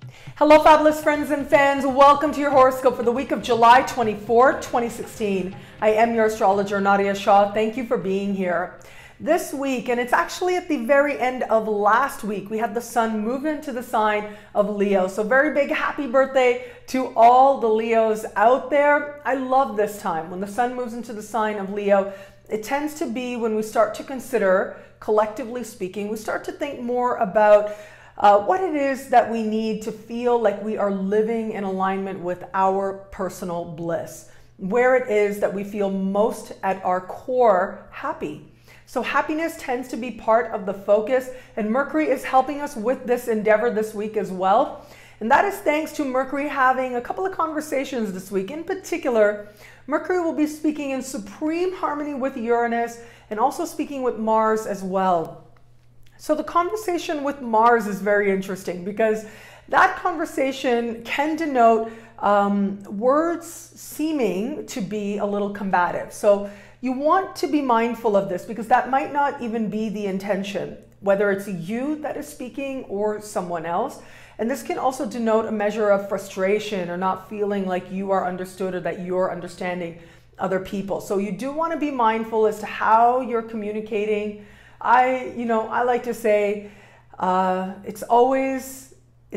Hello, fabulous friends and fans. Welcome to your horoscope for the week of July 24, 2016. I am your astrologer, Nadiya Shah. Thank you for being here. This week, and it's actually at the very end of last week, we had the sun move into the sign of Leo. So very big happy birthday to all the Leos out there. I love this time. When the sun moves into the sign of Leo, it tends to be when we start to consider, collectively speaking, we start to think more about what it is that we need to feel like we are living in alignment with our personal bliss, where it is that we feel most at our core happy. So happiness tends to be part of the focus, and Mercury is helping us with this endeavor this week as well. And that is thanks to Mercury having a couple of conversations this week. In particular, Mercury will be speaking in supreme harmony with Uranus and also speaking with Mars as well. So the conversation with Mars is very interesting because that conversation can denote words seeming to be a little combative. So you want to be mindful of this because that might not even be the intention, whether it's you that is speaking or someone else. And this can also denote a measure of frustration or not feeling like you are understood or that you're understanding other people. So you do want to be mindful as to how you're communicating. I like to say it's always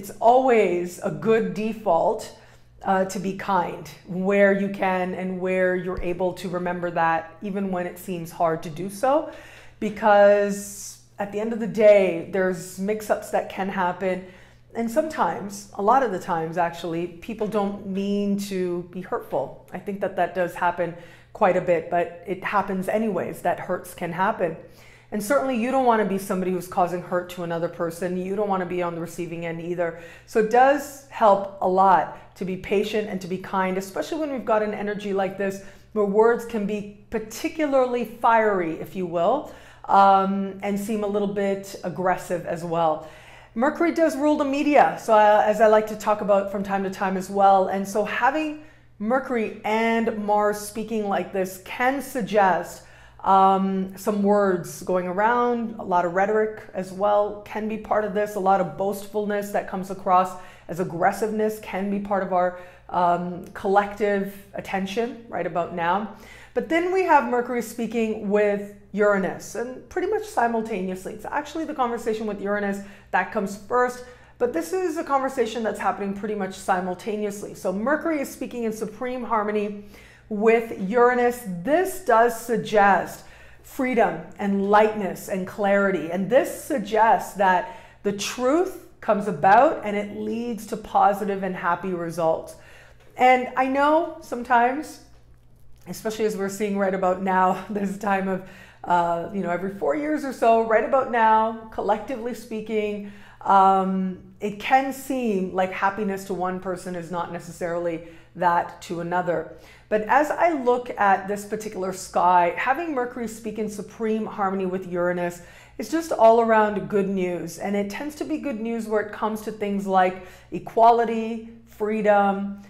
a good default to be kind where you can and where you're able to remember that even when it seems hard to do so, because at the end of the day, there's mix-ups that can happen. And sometimes, a lot of the times actually, people don't mean to be hurtful. I think that does happen quite a bit, but it happens anyways, that hurts can happen. And certainly you don't want to be somebody who's causing hurt to another person. You don't want to be on the receiving end either. So it does help a lot to be patient and to be kind, especially when we've got an energy like this where words can be particularly fiery, if you will, and seem a little bit aggressive as well. Mercury does rule the media, so as I like to talk about from time to time as well. And so having Mercury and Mars speaking like this can suggest some words going around, a lot of rhetoric as well can be part of this. A lot of boastfulness that comes across as aggressiveness can be part of our collective attention right about now. But then we have Mercury speaking with Uranus, and pretty much simultaneously. It's actually the conversation with Uranus that comes first, but this is a conversation that's happening pretty much simultaneously. So Mercury is speaking in supreme harmony with Uranus. This does suggest freedom and lightness and clarity. And this suggests that the truth comes about and it leads to positive and happy results. And I know sometimes, especially as we're seeing right about now, this time of, every 4 years or so, right about now, collectively speaking, it can seem like happiness to one person is not necessarily that to another. But as I look at this particular sky, having Mercury speak in supreme harmony with Uranus is just all around good news. And it tends to be good news where it comes to things like equality, freedom,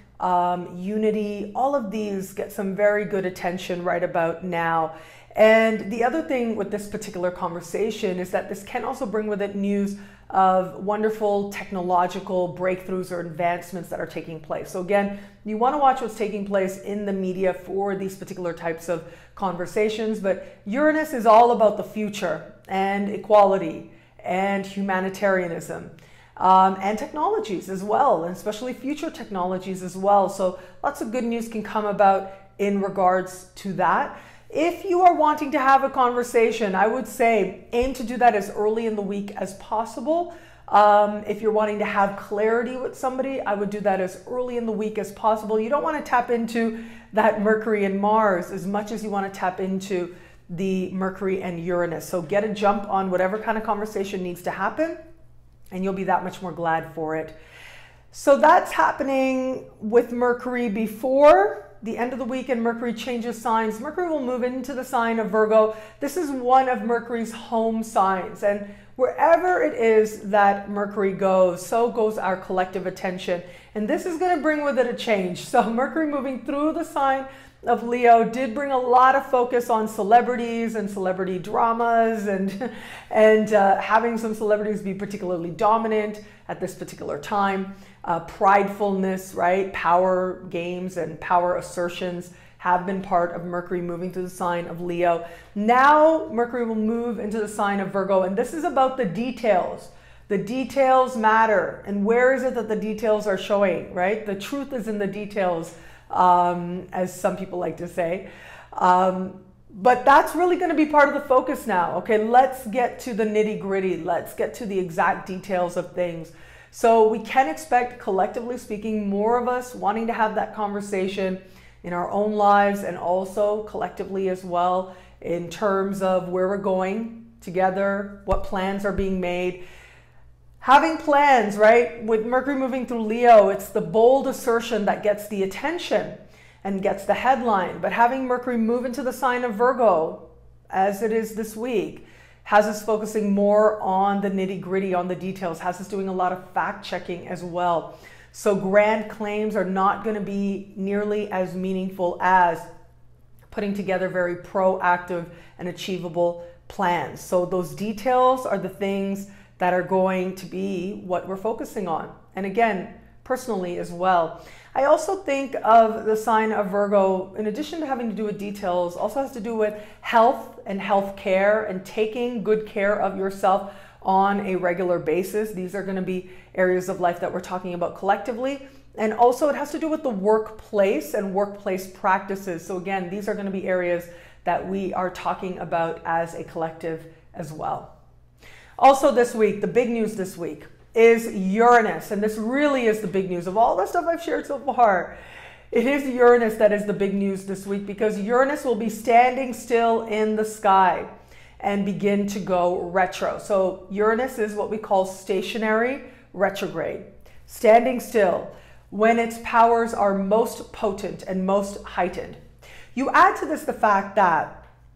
unity. All of these get some very good attention right about now. And the other thing with this particular conversation is that this can also bring with it news of wonderful technological breakthroughs or advancements that are taking place. So again, you want to watch what's taking place in the media for these particular types of conversations, but Uranus is all about the future and equality and humanitarianism and technologies as well, and especially future technologies as well. So lots of good news can come about in regards to that. If you are wanting to have a conversation, I would say aim to do that as early in the week as possible. If you're wanting to have clarity with somebody, I would do that as early in the week as possible. You don't want to tap into that Mercury and Mars as much as you want to tap into the Mercury and Uranus. So get a jump on whatever kind of conversation needs to happen, and you'll be that much more glad for it. So that's happening with Mercury before the end of the week, and Mercury changes signs. Mercury will move into the sign of Virgo. This is one of Mercury's home signs, and wherever it is that Mercury goes, so goes our collective attention. And this is going to bring with it a change. So Mercury moving through the sign of Leo did bring a lot of focus on celebrities and celebrity dramas and having some celebrities be particularly dominant at this particular time. Pridefulness, right? Power games and power assertions have been part of Mercury moving through the sign of Leo. Now Mercury will move into the sign of Virgo, and this is about the details. The details matter. And where is it that the details are showing, right? The truth is in the details, as some people like to say. But that's really going to be part of the focus now. Okay, let's get to the nitty-gritty. Let's get to the exact details of things. So we can expect, collectively speaking, more of us wanting to have that conversation in our own lives and also collectively as well in terms of where we're going together, what plans are being made. Having plans, right? With Mercury moving through Leo, it's the bold assertion that gets the attention and gets the headline. But having Mercury move into the sign of Virgo, as it is this week, has us focusing more on the nitty-gritty, on the details, has us doing a lot of fact-checking as well. So grand claims are not going to be nearly as meaningful as putting together very proactive and achievable plans. So those details are the things that are going to be what we're focusing on. And again, personally as well. I also think of the sign of Virgo, in addition to having to do with details, also has to do with health and health care and taking good care of yourself on a regular basis. These are going to be areas of life that we're talking about collectively. And also it has to do with the workplace and workplace practices. So again, these are going to be areas that we are talking about as a collective as well. Also this week, the big news this week is Uranus. And this really is the big news of all the stuff I've shared so far. It is Uranus that is the big news this week because Uranus will be standing still in the sky and begin to go retro. So Uranus is what we call stationary retrograde, standing still when its powers are most potent and most heightened. You add to this the fact that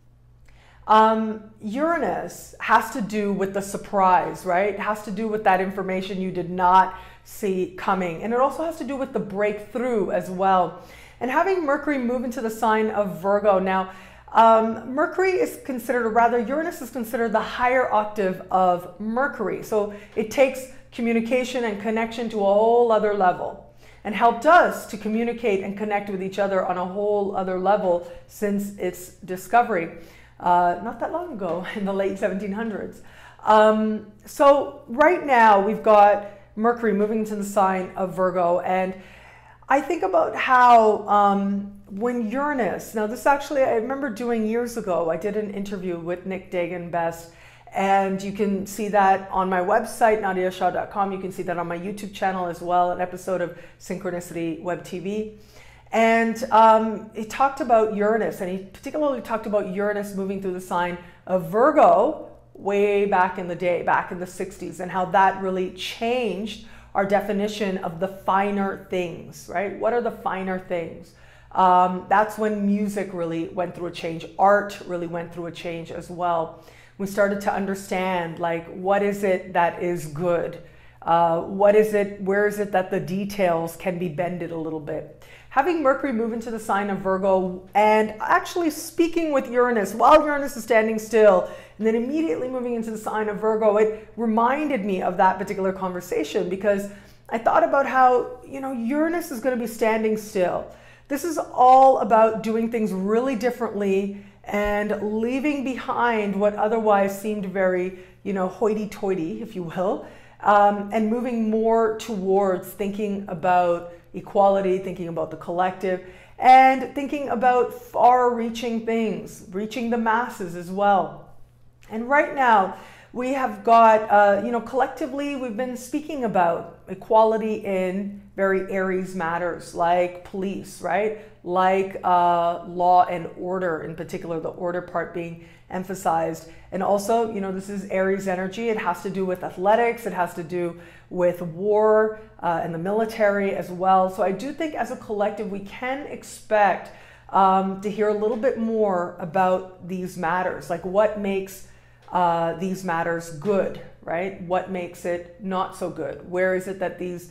Uranus has to do with the surprise, right? It has to do with that information you did not see coming. And it also has to do with the breakthrough as well. And having Mercury move into the sign of Virgo. Now, Mercury is considered, or rather Uranus is considered the higher octave of Mercury. So it takes communication and connection to a whole other level and helped us to communicate and connect with each other on a whole other level since its discovery. Not that long ago, in the late 1700s. So right now we've got Mercury moving into the sign of Virgo, and I think about how when Uranus, now this actually I remember doing years ago, I did an interview with Nick Dagan Best, and you can see that on my website, nadiyashah.com. You can see that on my YouTube channel as well, an episode of Synchronicity Web TV. And he talked about Uranus, and he particularly talked about Uranus moving through the sign of Virgo way back in the day, back in the 60s, and how that really changed our definition of the finer things, right? What are the finer things? That's when music really went through a change. Art really went through a change as well. We started to understand, like, what is it that is good? What is it, where is it that the details can be bended a little bit? Having Mercury move into the sign of Virgo and actually speaking with Uranus while Uranus is standing still and then immediately moving into the sign of Virgo, it reminded me of that particular conversation because I thought about how, you know, Uranus is going to be standing still. This is all about doing things really differently and leaving behind what otherwise seemed very, you know, hoity-toity, if you will, and moving more towards thinking about equality, thinking about the collective, and thinking about far-reaching things, reaching the masses as well. And right now, we have got, you know, collectively, we've been speaking about equality in very Aries matters, like police, right? Like law and order, in particular, the order part being emphasized. And also, you know, this is Aries energy. It has to do with athletics. It has to do with war and the military as well. So I do think as a collective, we can expect to hear a little bit more about these matters, like what makes these matters good, right? What makes it not so good? Where is it that these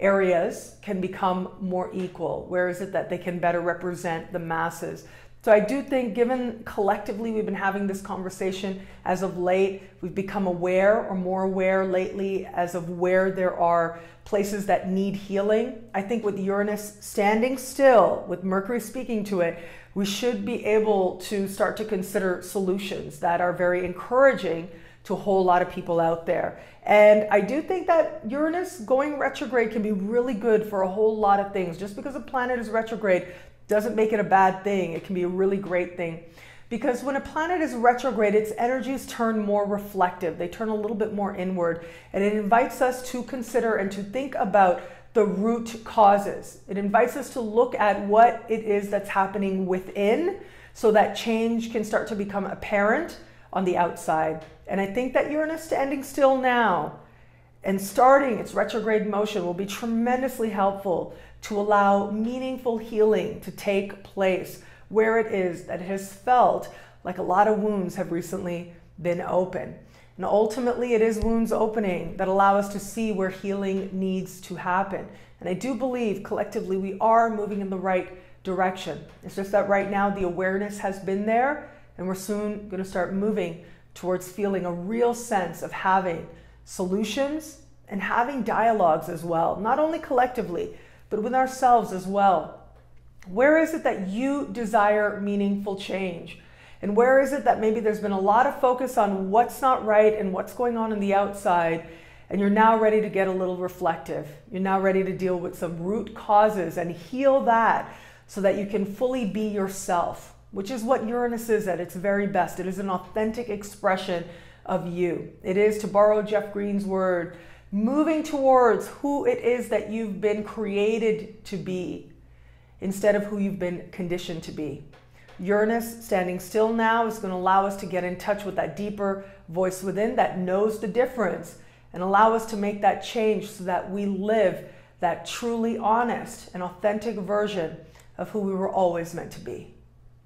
areas can become more equal? Where is it that they can better represent the masses? So I do think, given collectively we've been having this conversation as of late, we've become aware or more aware lately as of where there are places that need healing. I think with Uranus standing still, with Mercury speaking to it, we should be able to start to consider solutions that are very encouraging to a whole lot of people out there. And I do think that Uranus going retrograde can be really good for a whole lot of things. Just because a planet is retrograde doesn't make it a bad thing. It can be a really great thing. Because when a planet is retrograde, its energies turn more reflective. They turn a little bit more inward. And it invites us to consider and to think about the root causes. It invites us to look at what it is that's happening within so that change can start to become apparent on the outside. And I think that Uranus standing still now and starting its retrograde motion will be tremendously helpful to allow meaningful healing to take place where it is that it has felt like a lot of wounds have recently been open. And ultimately, it is wounds opening that allow us to see where healing needs to happen. And I do believe collectively we are moving in the right direction. It's just that right now the awareness has been there, and we're soon going to start moving towards feeling a real sense of having solutions and having dialogues as well, not only collectively, but with ourselves as well. Where is it that you desire meaningful change? And where is it that maybe there's been a lot of focus on what's not right and what's going on the outside, and you're now ready to get a little reflective. You're now ready to deal with some root causes and heal that so that you can fully be yourself, which is what Uranus is at its very best. It is an authentic expression of you. It is, to borrow Jeff Green's word, moving towards who it is that you've been created to be instead of who you've been conditioned to be. Uranus standing still now is going to allow us to get in touch with that deeper voice within that knows the difference and allow us to make that change so that we live that truly honest and authentic version of who we were always meant to be.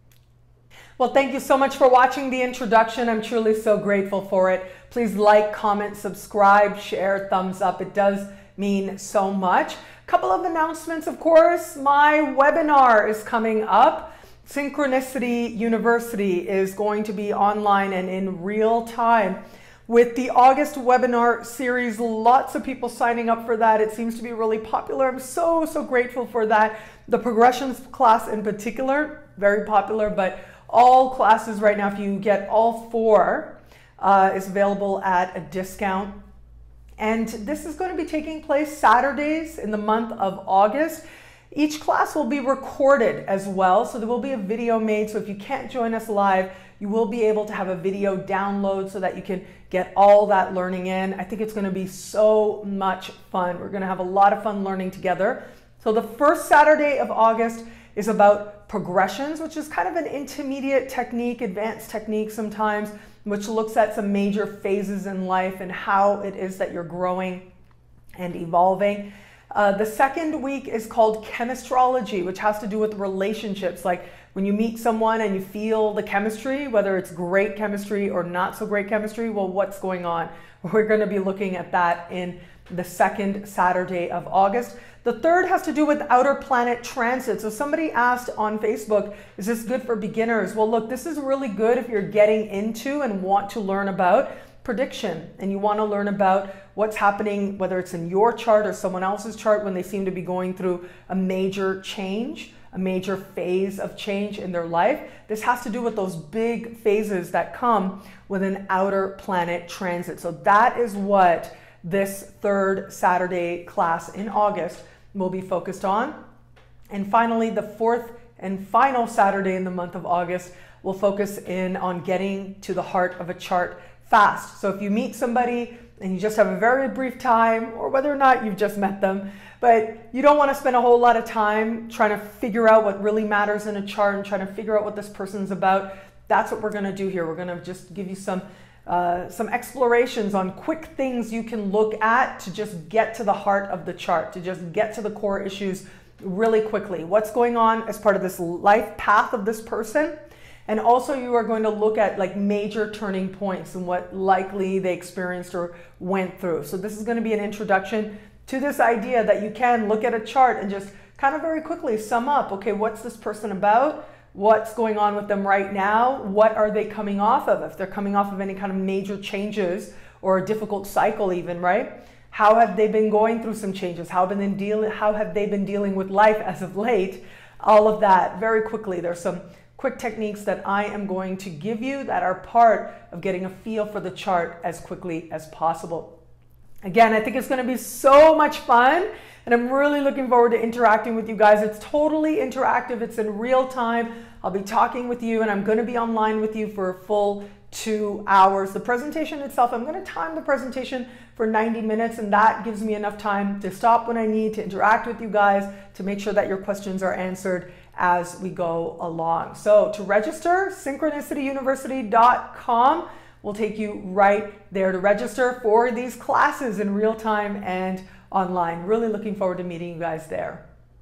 Well, thank you so much for watching the introduction. I'm truly so grateful for it. Please like, comment, subscribe, share, thumbs up. It does mean so much. A couple of announcements, of course. My webinar is coming up. Synchronicity University is going to be online and in real time with the August webinar series. Lots of people signing up for that. It seems to be really popular. I'm so grateful for that. The progressions class in particular, very popular, but all classes right now, if you get all four, is available at a discount. And this is going to be taking place Saturdays in the month of August. Each class will be recorded as well, so there will be a video made. So if you can't join us live, you will be able to have a video download so that you can get all that learning in. I think it's going to be so much fun. We're going to have a lot of fun learning together. So the first Saturday of August is about progressions, which is kind of an intermediate technique, advanced technique sometimes, which looks at some major phases in life and how it is that you're growing and evolving. The second week is called Chemistrology, which has to do with relationships. Like when you meet someone and you feel the chemistry, whether it's great chemistry or not so great chemistry, well, what's going on? We're going to be looking at that in the second Saturday of August. The third has to do with outer planet transit. So somebody asked on Facebook, is this good for beginners? Well, look, this is really good if you're getting into and want to learn about prediction and you want to learn about what's happening, whether it's in your chart or someone else's chart, when they seem to be going through a major change, a major phase of change in their life. This has to do with those big phases that come with an outer planet transit. So that is what this third Saturday class in August will be focused on. And finally, the fourth and final Saturday in the month of August will focus in on getting to the heart of a chart fast. So if you meet somebody and you just have a very brief time, or whether or not you've just met them, but you don't want to spend a whole lot of time trying to figure out what really matters in a chart and trying to figure out what this person's about, that's what we're going to do here. We're going to just give you some explorations on quick things you can look at to just get to the heart of the chart, to just get to the core issues really quickly. What's going on as part of this life path of this person? And also you are going to look at like major turning points and what likely they experienced or went through. So this is going to be an introduction to this idea that you can look at a chart and just kind of very quickly sum up, okay, what's this person about? What's going on with them right now? What are they coming off of? If they're coming off of any kind of major changes or a difficult cycle even, right? How have they been going through some changes? How have they been dealing with life as of late? All of that very quickly. There's some quick techniques that I am going to give you that are part of getting a feel for the chart as quickly as possible. Again, I think it's going to be so much fun, and I'm really looking forward to interacting with you guys. It's totally interactive. It's in real time. I'll be talking with you, and I'm going to be online with you for a full 2 hours. The presentation itself, I'm going to time the presentation for 90 minutes, and that gives me enough time to stop when I need to interact with you guys to make sure that your questions are answered as we go along. So to register, synchronicityuniversity.com will take you right there to register for these classes in real time and online. Really looking forward to meeting you guys there.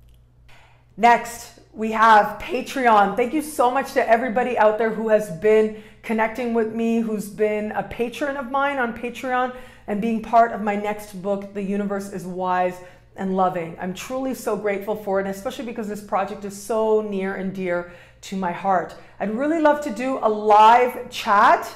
Next, we have Patreon. Thank you so much to everybody out there who has been connecting with me, who's been a patron of mine on Patreon and being part of my next book, The Universe is Wise and Loving. I'm truly so grateful for it, especially because this project is so near and dear to my heart. I'd really love to do a live chat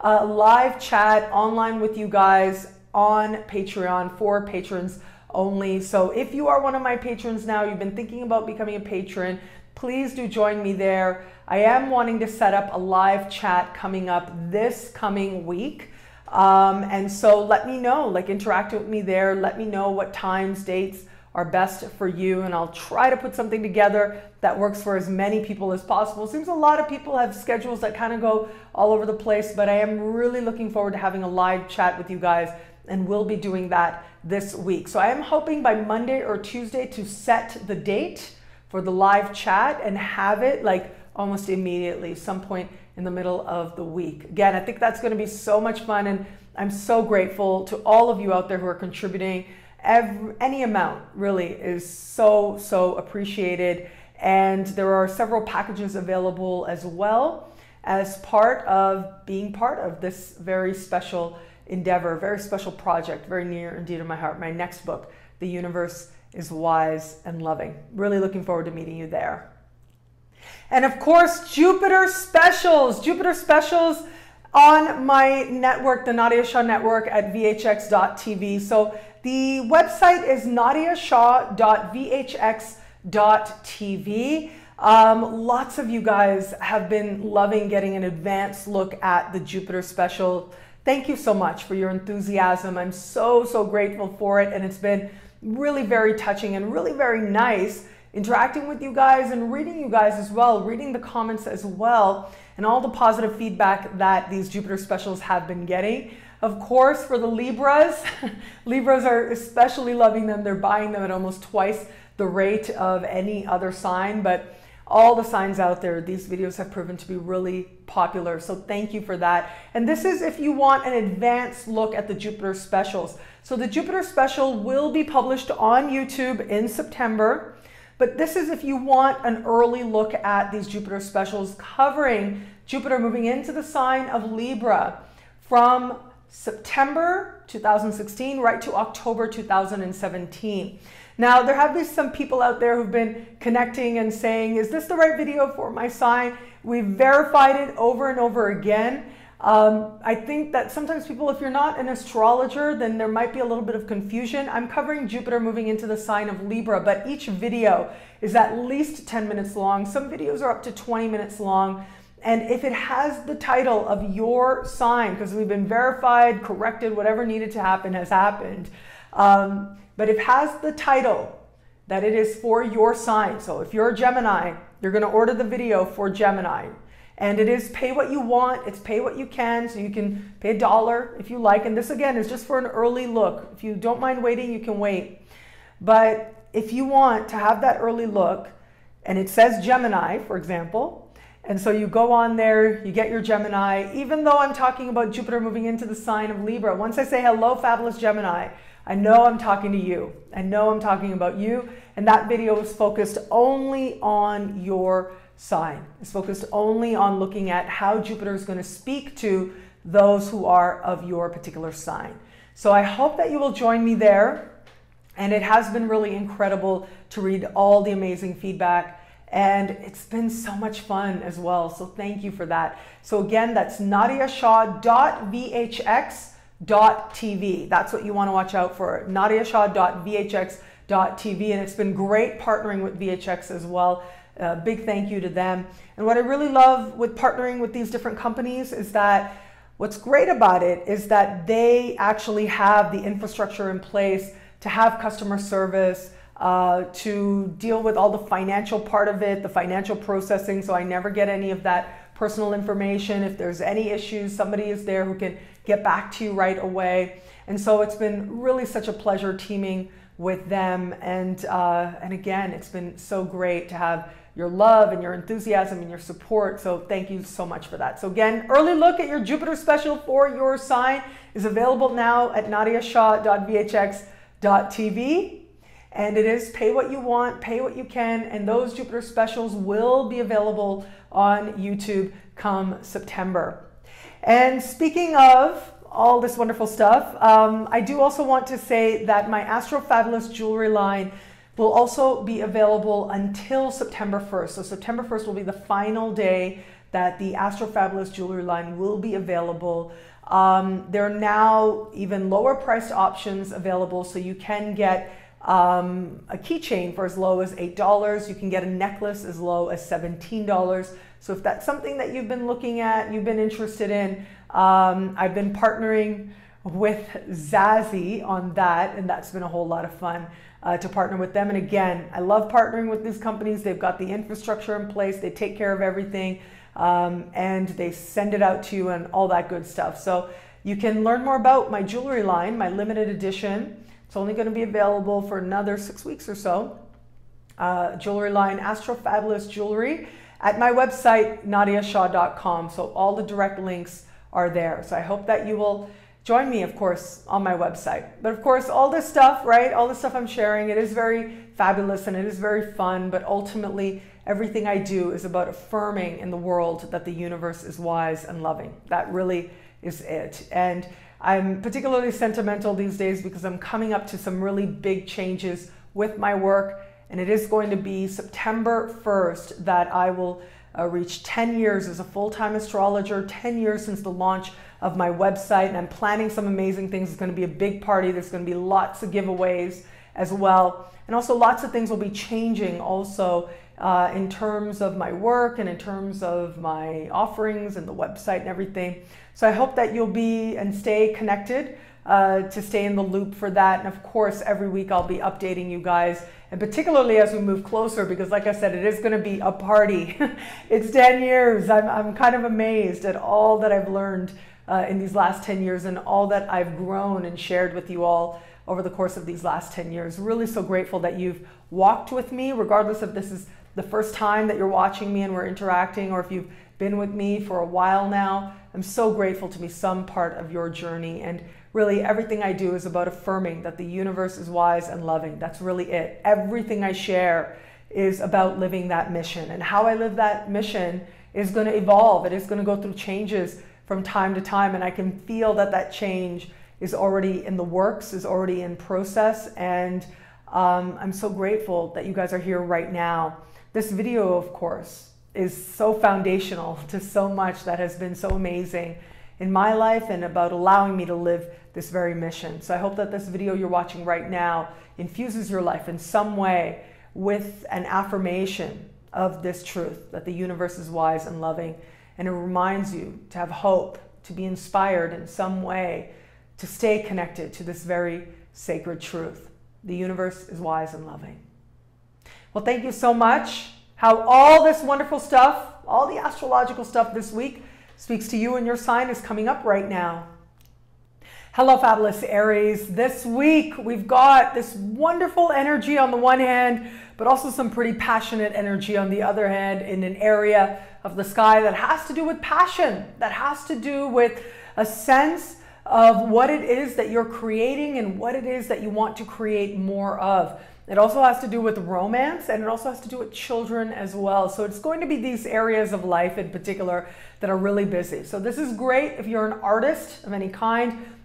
online with you guys on Patreon for patrons only. So if you are one of my patrons now, you've been thinking about becoming a patron, please do join me there. I am wanting to set up a live chat coming up this coming week. And so let me know, like interact with me there. Let me know what times, dates are best for you. And I'll try to put something together that works for as many people as possible. It seems a lot of people have schedules that kind of go all over the place, but I am really looking forward to having a live chat with you guys, and we'll be doing that this week. So I am hoping by Monday or Tuesday to set the date for the live chat and have it like almost immediately, some point in the middle of the week. Again, I think that's going to be so much fun, and I'm so grateful to all of you out there who are contributing. Any amount really is so appreciated, and there are several packages available as well as part of being part of this very special endeavor, very special project, very near and dear to my heart. My next book, The Universe is Wise and Loving. Really looking forward to meeting you there. And of course, Jupiter Specials on my network, the Nadiya Shah Network at vhx.tv. So the website is nadiyashah.vhx.tv. Lots of you guys have been loving getting an advanced look at the Jupiter Special. Thank you so much for your enthusiasm. I'm so grateful for it, and it's been really very touching and really very nice interacting with you guys and reading you guys as well, reading the comments as well, and all the positive feedback that these Jupiter Specials have been getting. Of course, for the Libras, Libras are especially loving them. They're buying them at almost twice the rate of any other sign, but all the signs out there, these videos have proven to be really popular. So thank you for that. And this is if you want an advanced look at the Jupiter Specials. So the Jupiter Special will be published on YouTube in September. But this is if you want an early look at these Jupiter Specials covering Jupiter moving into the sign of Libra from September 2016 right to October 2017. Now, there have been some people out there who've been connecting and saying, is this the right video for my sign? We've verified it over and over again. I think that sometimes people, if you're not an astrologer, then there might be a little bit of confusion. I'm covering Jupiter moving into the sign of Libra, but each video is at least 10 minutes long. Some videos are up to 20 minutes long. And if it has the title of your sign, because we've been verified, corrected, whatever needed to happen has happened. But it has the title that it is for your sign. So if you're a Gemini, you're going to order the video for Gemini. And it is pay what you want, it's pay what you can, so you can pay $1 if you like. And this again is just for an early look. If you don't mind waiting, you can wait. But if you want to have that early look, and it says Gemini, for example, and so you go on there, you get your Gemini, even though I'm talking about Jupiter moving into the sign of Libra, once I say hello, fabulous Gemini, I know I'm talking to you. I know I'm talking about you. And that video is focused only on your sign. It's focused only on looking at how Jupiter is going to speak to those who are of your particular sign. So I hope that you will join me there. And it has been really incredible to read all the amazing feedback. And it's been so much fun as well. So thank you for that. So again, that's nadiyashah.vhx.tv. That's what you want to watch out for. nadiyashah.vhx.tv. And it's been great partnering with VHX as well. Big thank you to them. And what I really love with partnering with these different companies is that what's great about it is that they actually have the infrastructure in place to have customer service, to deal with all the financial part of it, the financial processing, so I never get any of that personal information. If there's any issues, somebody is there who can get back to you right away. And so it's been really such a pleasure teaming with them. And again, it's been so great to have your love and your enthusiasm and your support. So thank you so much for that. So again, early look at your Jupiter special for your sign is available now at nadiyashah.vhx.tv. And it is pay what you want, pay what you can, and those Jupiter specials will be available on YouTube come September. And speaking of all this wonderful stuff, I do also want to say that my Astro Fabulous jewelry line will also be available until September 1st. So September 1st will be the final day that the Astro Fabulous jewelry line will be available. There are now even lower priced options available, so you can get a keychain for as low as $8. You can get a necklace as low as $17. So if that's something that you've been looking at, you've been interested in, I've been partnering with Zazie on that, and that's been a whole lot of fun to partner with them. And again, I love partnering with these companies. They've got the infrastructure in place, they take care of everything, and they send it out to you and all that good stuff. So you can learn more about my jewelry line, my limited edition. It's only going to be available for another 6 weeks or so. Jewelry line, Astro Fabulous Jewelry, at my website, nadiyashah.com. So all the direct links are there. So I hope that you will join me, of course, on my website. But of course, all this stuff, right? All the stuff I'm sharing, it is very fabulous and it is very fun. But ultimately, everything I do is about affirming in the world that the universe is wise and loving. That really is it. And I'm particularly sentimental these days because I'm coming up to some really big changes with my work, and it is going to be September 1st that I will reach 10 years as a full-time astrologer, 10 years since the launch of my website, and I'm planning some amazing things. It's going to be a big party. There's going to be lots of giveaways as well, and also lots of things will be changing also in terms of my work and in terms of my offerings and the website and everything. So I hope that you'll be and stay connected to stay in the loop for that. And of course, every week I'll be updating you guys, and particularly as we move closer, because like I said, it is going to be a party. It's 10 years. I'm kind of amazed at all that I've learned in these last 10 years and all that I've grown and shared with you all over the course of these last 10 years. Really so grateful that you've walked with me, regardless if this is the first time that you're watching me and we're interacting, or if you've been with me for a while now. I'm so grateful to be some part of your journey. And really everything I do is about affirming that the universe is wise and loving. That's really it. Everything I share is about living that mission, and how I live that mission is going to evolve. It is going to go through changes from time to time, and I can feel that that change is already in the works, is already in process. And I'm so grateful that you guys are here right now. This video, of course, is so foundational to so much that has been so amazing in my life and about allowing me to live this very mission. So I hope that this video you're watching right now infuses your life in some way with an affirmation of this truth, that the universe is wise and loving, and it reminds you to have hope, to be inspired in some way, to stay connected to this very sacred truth. The universe is wise and loving. Well, thank you so much. How all this wonderful stuff, all the astrological stuff this week speaks to you and your sign is coming up right now. Hello, Fabulous Aries. This week, we've got this wonderful energy on the one hand, but also some pretty passionate energy on the other hand, in an area of the sky that has to do with passion, that has to do with a sense of what it is that you're creating and what it is that you want to create more of. It also has to do with romance, and it also has to do with children as well. So it's going to be these areas of life in particular that are really busy. So this is great if you're an artist of any kind,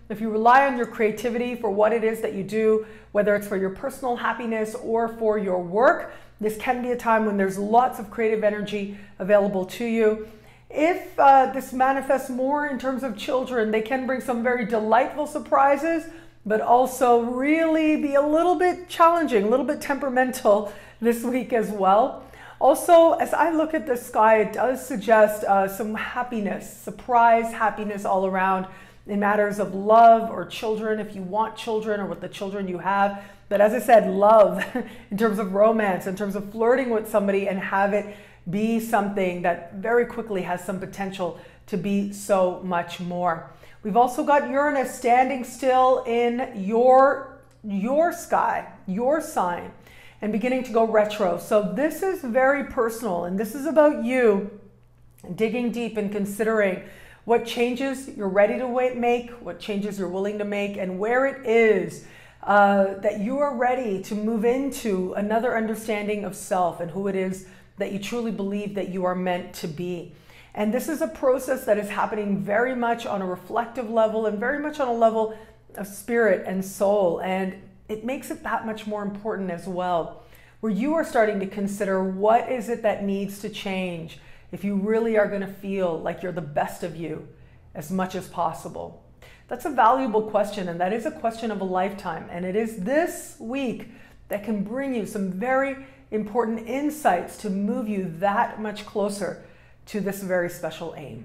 if you rely on your creativity for what it is that you do, whether it's for your personal happiness or for your work, this can be a time when there's lots of creative energy available to you. If this manifests more in terms of children, they can bring some very delightful surprises, but also really be a little bit challenging, a little bit temperamental this week as well. Also, as I look at the sky, it does suggest some happiness, surprise happiness all around in matters of love or children, if you want children or with the children you have. But as I said, love in terms of romance, in terms of flirting with somebody and have it be something that very quickly has some potential to be so much more. We've also got Uranus standing still in your sky, your sign, and beginning to go retro. So this is very personal, and this is about you digging deep and considering what changes you're ready to make, what changes you're willing to make, and where it is that you are ready to move into another understanding of self and who it is that you truly believe that you are meant to be. And this is a process that is happening very much on a reflective level and very much on a level of spirit and soul. And it makes it that much more important as well, where you are starting to consider what is it that needs to change if you really are going to feel like you're the best of you as much as possible. That's a valuable question, and that is a question of a lifetime. And it is this week that can bring you some very important insights to move you that much closer to this very special aim.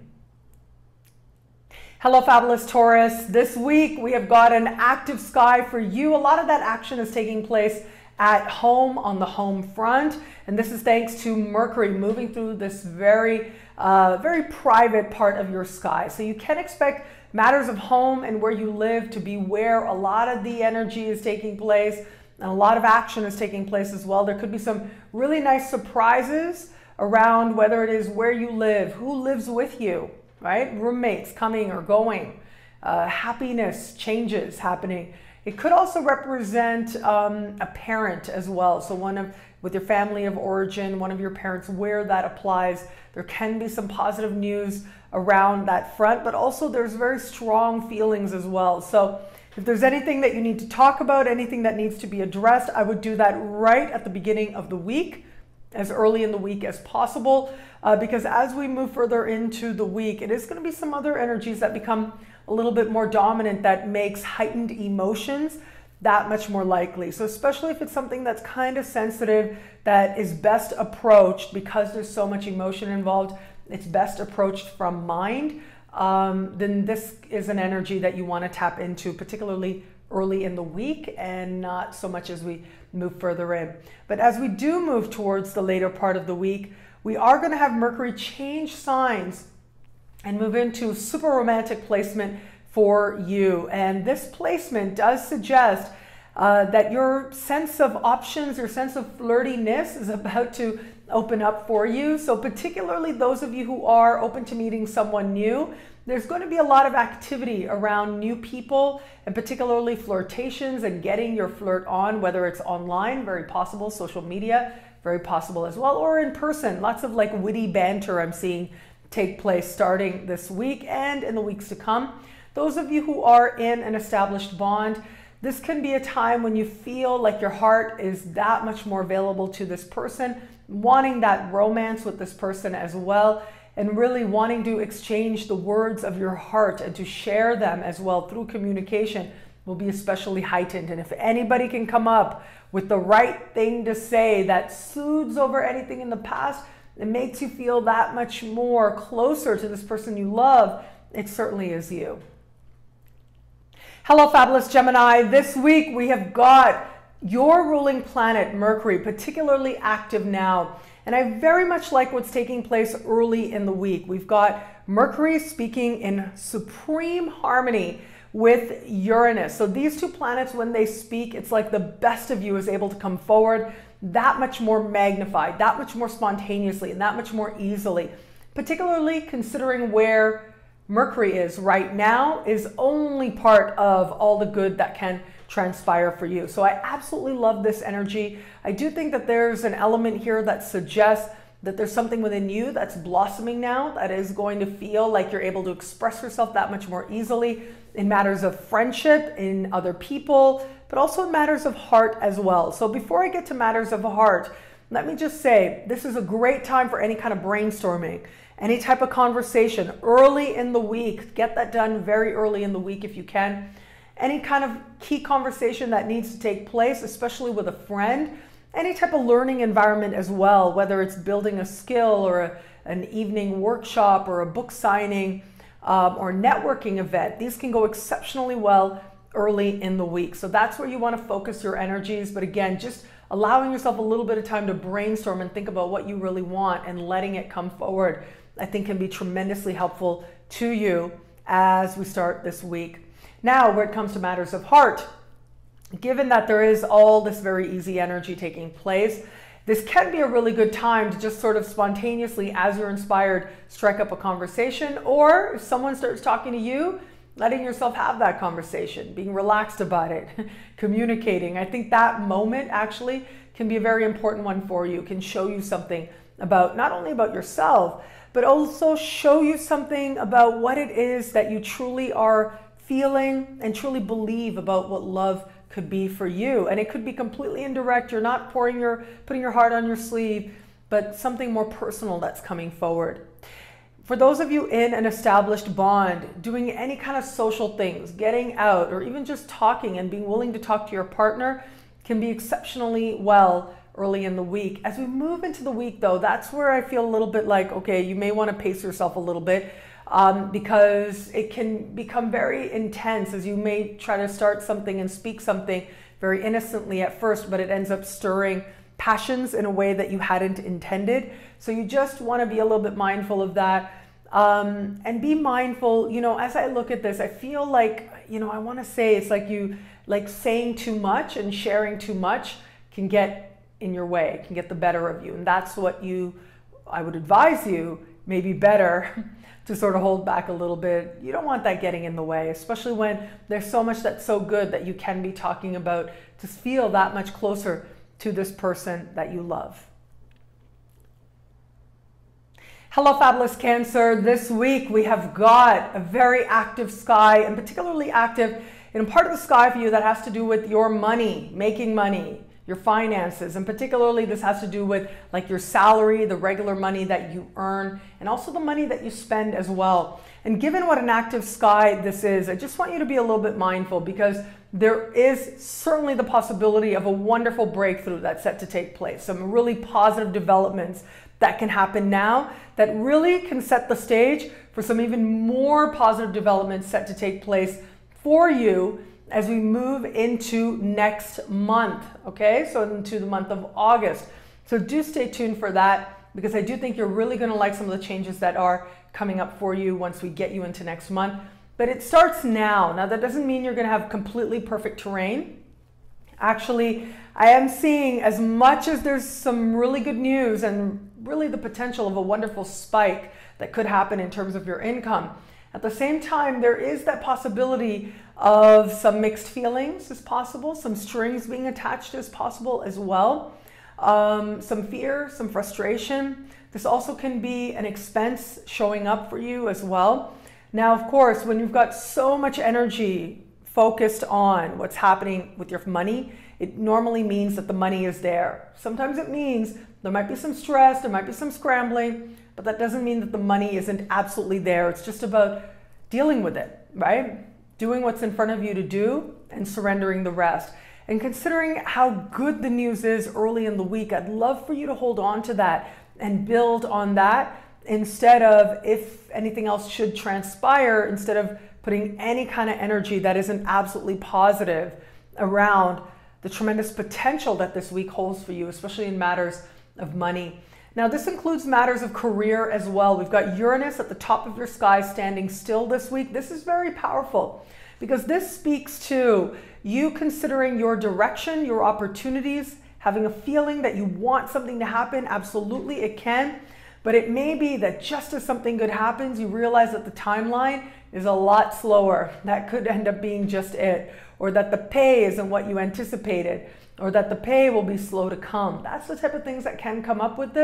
Hello, Fabulous Taurus. This week we have got an active sky for you. A lot of that action is taking place at home on the home front, and this is thanks to Mercury moving through this very private part of your sky. So you can expect matters of home and where you live to be where a lot of the energy is taking place. And a lot of action is taking place as well. There could be some really nice surprises around whether it is where you live, who lives with you, right? Roommates coming or going, happiness, changes happening. It could also represent a parent as well. So with your family of origin, one of your parents, where that applies. There can be some positive news around that front, but also there's very strong feelings as well. So if there's anything that you need to talk about, anything that needs to be addressed, I would do that right at the beginning of the week, as early in the week as possible, because as we move further into the week, it is going to be some other energies that become a little bit more dominant that makes heightened emotions that much more likely. So especially if it's something that's kind of sensitive, that is best approached because there's so much emotion involved, it's best approached from mind. Then this is an energy that you want to tap into, particularly early in the week and not so much as we move further in. But as we do move towards the later part of the week, we are going to have Mercury change signs and move into super romantic placement for you. And this placement does suggest that your sense of options, your sense of flirtiness is about to open up for you. So particularly those of you who are open to meeting someone new, there's going to be a lot of activity around new people and particularly flirtations and getting your flirt on, whether it's online, very possible, social media, very possible as well, or in person. Lots of like witty banter I'm seeing take place starting this week and in the weeks to come. Those of you who are in an established bond, this can be a time when you feel like your heart is that much more available to this person, wanting that romance with this person as well, and really wanting to exchange the words of your heart and to share them as well through communication will be especially heightened. And if anybody can come up with the right thing to say that soothes over anything in the past, it makes you feel that much more closer to this person you love, it certainly is you. Hello, Fabulous Gemini. This week we have got your ruling planet, Mercury, particularly active now. And I very much like what's taking place early in the week. We've got Mercury speaking in supreme harmony with Uranus. So these two planets, when they speak, it's like the best of you is able to come forward that much more magnified, that much more spontaneously, and that much more easily, particularly considering where Mercury is right now is only part of all the good that can transpire for you. So I absolutely love this energy. I do think that there's an element here that suggests that there's something within you that's blossoming now that is going to feel like you're able to express yourself that much more easily in matters of friendship, in other people, but also in matters of heart as well. So before I get to matters of heart, let me just say, this is a great time for any kind of brainstorming, any type of conversation early in the week. Get that done very early in the week if you can. Any kind of key conversation that needs to take place, especially with a friend, any type of learning environment as well, whether it's building a skill or an evening workshop or a book signing or networking event. These can go exceptionally well early in the week. So that's where you want to focus your energies. But again, just allowing yourself a little bit of time to brainstorm and think about what you really want and letting it come forward, I think can be tremendously helpful to you as we start this week. Now, where it comes to matters of heart, given that there is all this very easy energy taking place, this can be a really good time to just sort of spontaneously, as you're inspired, strike up a conversation, or if someone starts talking to you, letting yourself have that conversation, being relaxed about it, communicating. I think that moment actually can be a very important one for you, can show you something about, not only about yourself, but also show you something about what it is that you truly are feeling and truly believe about what love could be for you. And it could be completely indirect. You're not putting your heart on your sleeve, but something more personal that's coming forward. For those of you in an established bond, doing any kind of social things, getting out, or even just talking and being willing to talk to your partner can be exceptionally well early in the week. As we move into the week though, that's where I feel a little bit like, okay, you may want to pace yourself a little bit because it can become very intense as you may try to start something and speak something very innocently at first, but it ends up stirring passions in a way that you hadn't intended. So you just want to be a little bit mindful of that and be mindful, you know, as I look at this, I feel like, you know, I want to say it's like saying too much and sharing too much can get in your way, can get the better of you. And that's what I would advise you, maybe better to sort of hold back a little bit. You don't want that getting in the way, especially when there's so much that's so good that you can be talking about to feel that much closer to this person that you love. Hello, Fabulous Cancer. This week we have got a very active sky, and particularly active in a part of the sky for you that has to do with your money, making money, your finances, and particularly this has to do with like your salary, the regular money that you earn, and also the money that you spend as well. And given what an active sky this is, I just want you to be a little bit mindful because there is certainly the possibility of a wonderful breakthrough that's set to take place. Some really positive developments that can happen now that really can set the stage for some even more positive developments set to take place for you as we move into next month, okay? So into the month of August. So do stay tuned for that because I do think you're really gonna like some of the changes that are coming up for you once we get you into next month. But it starts now. Now that doesn't mean you're gonna have completely perfect terrain. Actually, I am seeing as much as there's some really good news and really the potential of a wonderful spike that could happen in terms of your income. At the same time, there is that possibility of some mixed feelings as possible, some strings being attached as possible as well, some fear, some frustration. This also can be an expense showing up for you as well. Now, of course, when you've got so much energy focused on what's happening with your money, it normally means that the money is there. Sometimes it means there might be some stress, there might be some scrambling, but that doesn't mean that the money isn't absolutely there. It's just about dealing with it, right? Doing what's in front of you to do and surrendering the rest. And considering how good the news is early in the week, I'd love for you to hold on to that and build on that instead of, if anything else should transpire, instead of putting any kind of energy that isn't absolutely positive around the tremendous potential that this week holds for you, especially in matters of money. Now, this includes matters of career as well. We've got Uranus at the top of your sky standing still this week. This is very powerful because this speaks to you considering your direction, your opportunities, having a feeling that you want something to happen. Absolutely, it can. But it may be that just as something good happens, you realize that the timeline is a lot slower. That could end up being just it. Or that the pay isn't what you anticipated. Or that the pay will be slow to come. That's the type of things that can come up with this.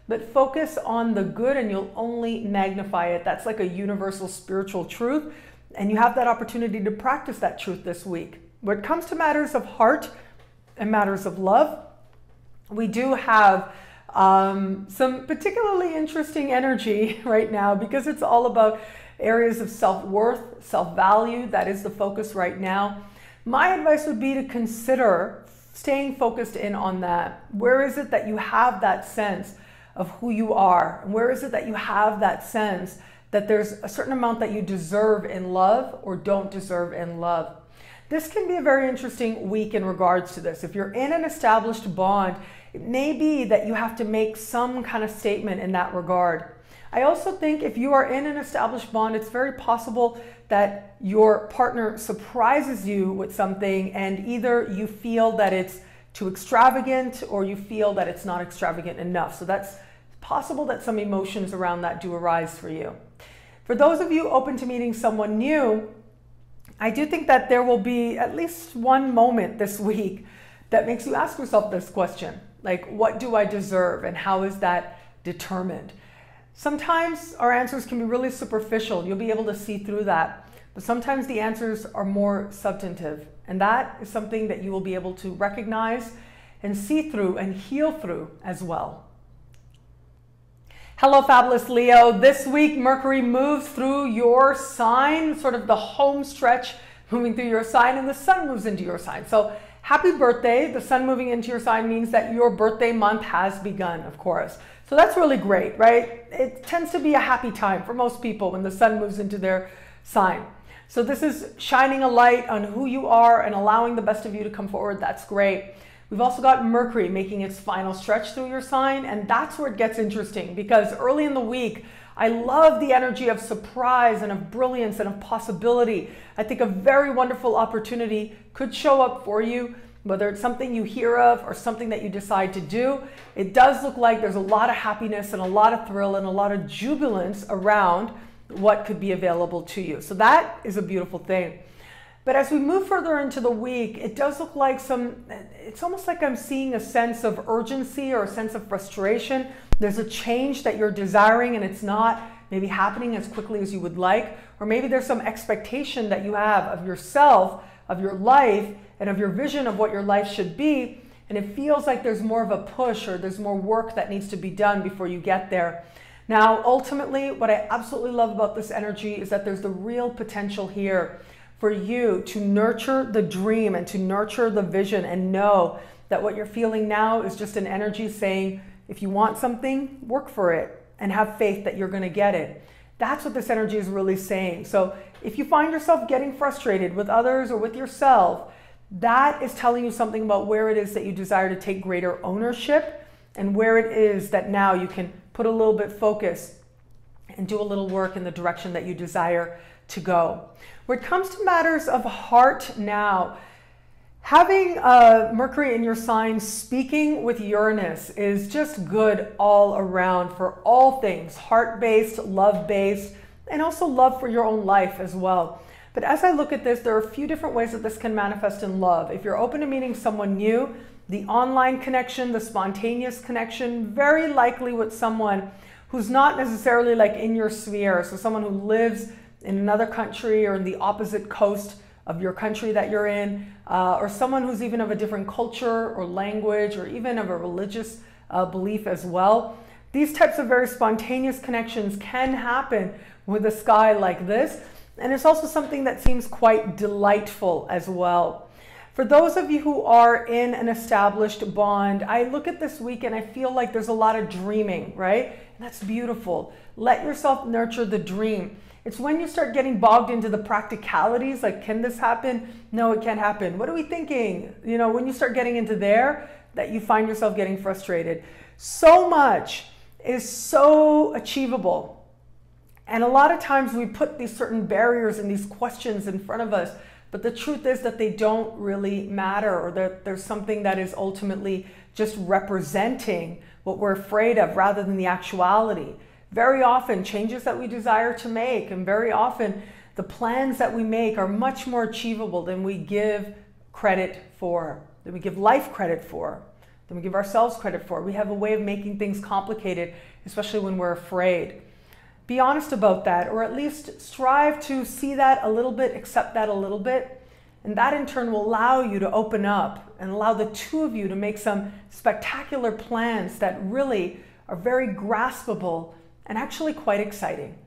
but focus on the good and you'll only magnify it. That's like a universal spiritual truth, and you have that opportunity to practice that truth this week. When it comes to matters of heart and matters of love, we do have some particularly interesting energy right now, because it's all about areas of self-worth, self-value. That is the focus right now. My advice would be to consider staying focused in on that. Where is it that you have that sense of who you are? Where is it that you have that sense that there's a certain amount that you deserve in love or don't deserve in love? This can be a very interesting week in regards to this. If you're in an established bond, it may be that you have to make some kind of statement in that regard. I also think if you are in an established bond, it's very possible that your partner surprises you with something, and either you feel that it's too extravagant or you feel that it's not extravagant enough. So that's possible that some emotions around that do arise for you. For those of you open to meeting someone new, I do think that there will be at least one moment this week that makes you ask yourself this question, like, what do I deserve and how is that determined? Sometimes our answers can be really superficial. You'll be able to see through that. But sometimes the answers are more substantive. And that is something that you will be able to recognize and see through and heal through as well. Hello, Fabulous Leo. This week, Mercury moves through your sign, sort of the home stretch, moving through your sign, and the sun moves into your sign. So happy birthday. The sun moving into your sign means that your birthday month has begun, of course. So that's really great, right? It tends to be a happy time for most people when the sun moves into their sign. So this is shining a light on who you are and allowing the best of you to come forward. That's great. We've also got Mercury making its final stretch through your sign, and that's where it gets interesting, because early in the week, I love the energy of surprise and of brilliance and of possibility. I think a very wonderful opportunity could show up for you, whether it's something you hear of or something that you decide to do. It does look like there's a lot of happiness and a lot of thrill and a lot of jubilance around what could be available to you. So that is a beautiful thing. But as we move further into the week, it does look like it's almost like I'm seeing a sense of urgency or a sense of frustration. There's a change that you're desiring and it's not maybe happening as quickly as you would like, or maybe there's some expectation that you have of yourself, of your life, and of your vision of what your life should be, and it feels like there's more of a push or there's more work that needs to be done before you get there. Now, ultimately, what I absolutely love about this energy is that there's the real potential here for you to nurture the dream and to nurture the vision, and know that what you're feeling now is just an energy saying, if you want something, work for it and have faith that you're going to get it. That's what this energy is really saying. So if you find yourself getting frustrated with others or with yourself, that is telling you something about where it is that you desire to take greater ownership, and where it is that now you can put a little bit focus and do a little work in the direction that you desire to go. When it comes to matters of heart now, having Mercury in your sign speaking with Uranus is just good all around for all things heart-based, love-based, and also love for your own life as well. But as I look at this, there are a few different ways that this can manifest in love. If you're open to meeting someone new, the online connection, the spontaneous connection, very likely with someone who's not necessarily like in your sphere. So someone who lives in another country or in the opposite coast of your country that you're in, or someone who's even of a different culture or language, or even of a religious belief as well. These types of very spontaneous connections can happen with a sky like this, and it's also something that seems quite delightful as well. For those of you who are in an established bond, I look at this week and I feel like there's a lot of dreaming, right? And that's beautiful. Let yourself nurture the dream. It's when you start getting bogged into the practicalities, like, can this happen? No, it can't happen. What are we thinking? You know, when you start getting into there, that you find yourself getting frustrated. So much is so achievable. And a lot of times we put these certain barriers and these questions in front of us, but the truth is that they don't really matter, or that there's something that is ultimately just representing what we're afraid of rather than the actuality. Very often, changes that we desire to make, and very often the plans that we make are much more achievable than we give credit for, than we give life credit for. than we give ourselves credit for. We have a way of making things complicated, especially when we're afraid. Be honest about that, or at least strive to see that a little bit, accept that a little bit, and that in turn will allow you to open up and allow the two of you to make some spectacular plans that really are very graspable and actually quite exciting.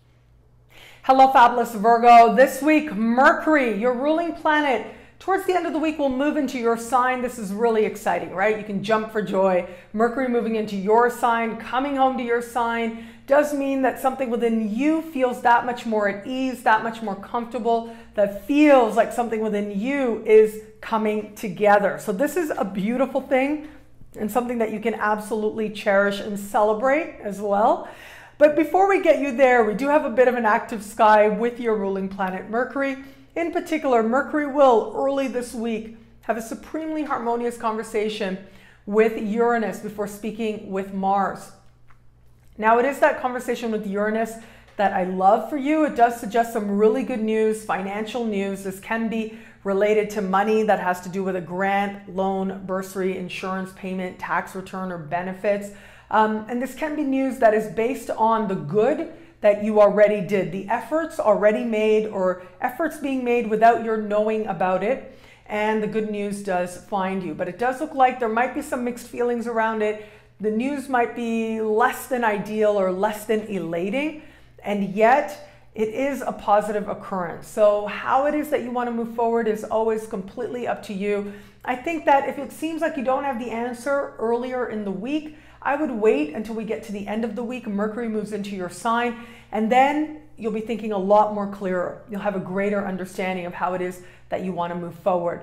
Hello, Fabulous Virgo. This week, Mercury, your ruling planet, towards the end of the week will move into your sign. This is really exciting, right? You can jump for joy. Mercury moving into your sign, coming home to your sign, does mean that something within you feels that much more at ease, that much more comfortable, that feels like something within you is coming together. So this is a beautiful thing and something that you can absolutely cherish and celebrate as well. But before we get you there, we do have a bit of an active sky with your ruling planet Mercury. In particular, Mercury will early this week have a supremely harmonious conversation with Uranus before speaking with Mars. Now, it is that conversation with Uranus that I love for you. It does suggest some really good news, financial news. This can be related to money that has to do with a grant, loan, bursary, insurance payment, tax return, or benefits. And this can be news that is based on the good that you already did, the efforts already made or efforts being made without your knowing about it. And the good news does find you. But it does look like there might be some mixed feelings around it. The news might be less than ideal or less than elating, and yet it is a positive occurrence. So how it is that you want to move forward is always completely up to you. I think that if it seems like you don't have the answer earlier in the week, I would wait until we get to the end of the week. Mercury moves into your sign, and then you'll be thinking a lot more clearer. You'll have a greater understanding of how it is that you want to move forward.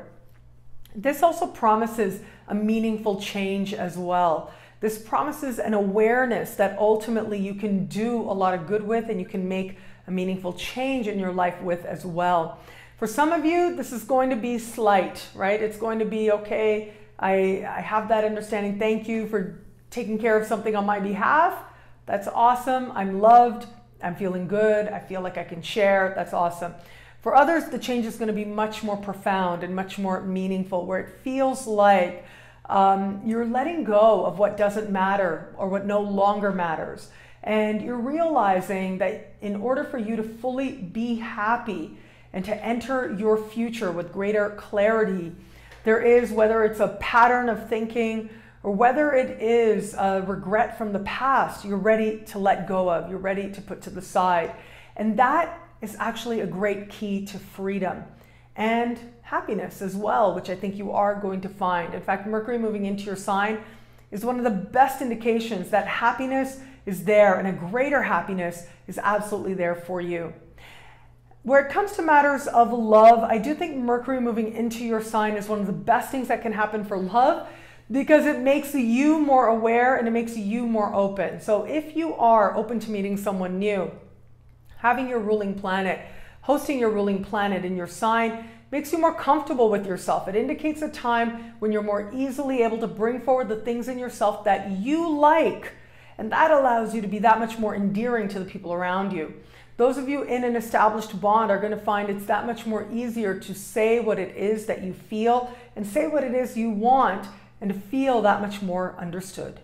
This also promises a meaningful change as well. This promises an awareness that ultimately you can do a lot of good with and you can make a meaningful change in your life with as well. For some of you, this is going to be slight, right? It's going to be, okay, I have that understanding. Thank you for taking care of something on my behalf. That's awesome. I'm loved. I'm feeling good. I feel like I can share. That's awesome. For others, the change is going to be much more profound and much more meaningful, where it feels like you're letting go of what doesn't matter or what no longer matters. And you're realizing that in order for you to fully be happy and to enter your future with greater clarity, there is, whether it's a pattern of thinking or whether it is a regret from the past, you're ready to let go of, you're ready to put to the side. And that is actually a great key to freedom and happiness as well, which I think you are going to find. In fact, Mercury moving into your sign is one of the best indications that happiness is there, and a greater happiness is absolutely there for you. Where it comes to matters of love, I do think Mercury moving into your sign is one of the best things that can happen for love, because it makes you more aware and it makes you more open. So if you are open to meeting someone new, having your ruling planet, hosting your ruling planet in your sign makes you more comfortable with yourself. It indicates a time when you're more easily able to bring forward the things in yourself that you like, and that allows you to be that much more endearing to the people around you. Those of you in an established bond are going to find it's that much more easier to say what it is that you feel and say what it is you want, and to feel that much more understood.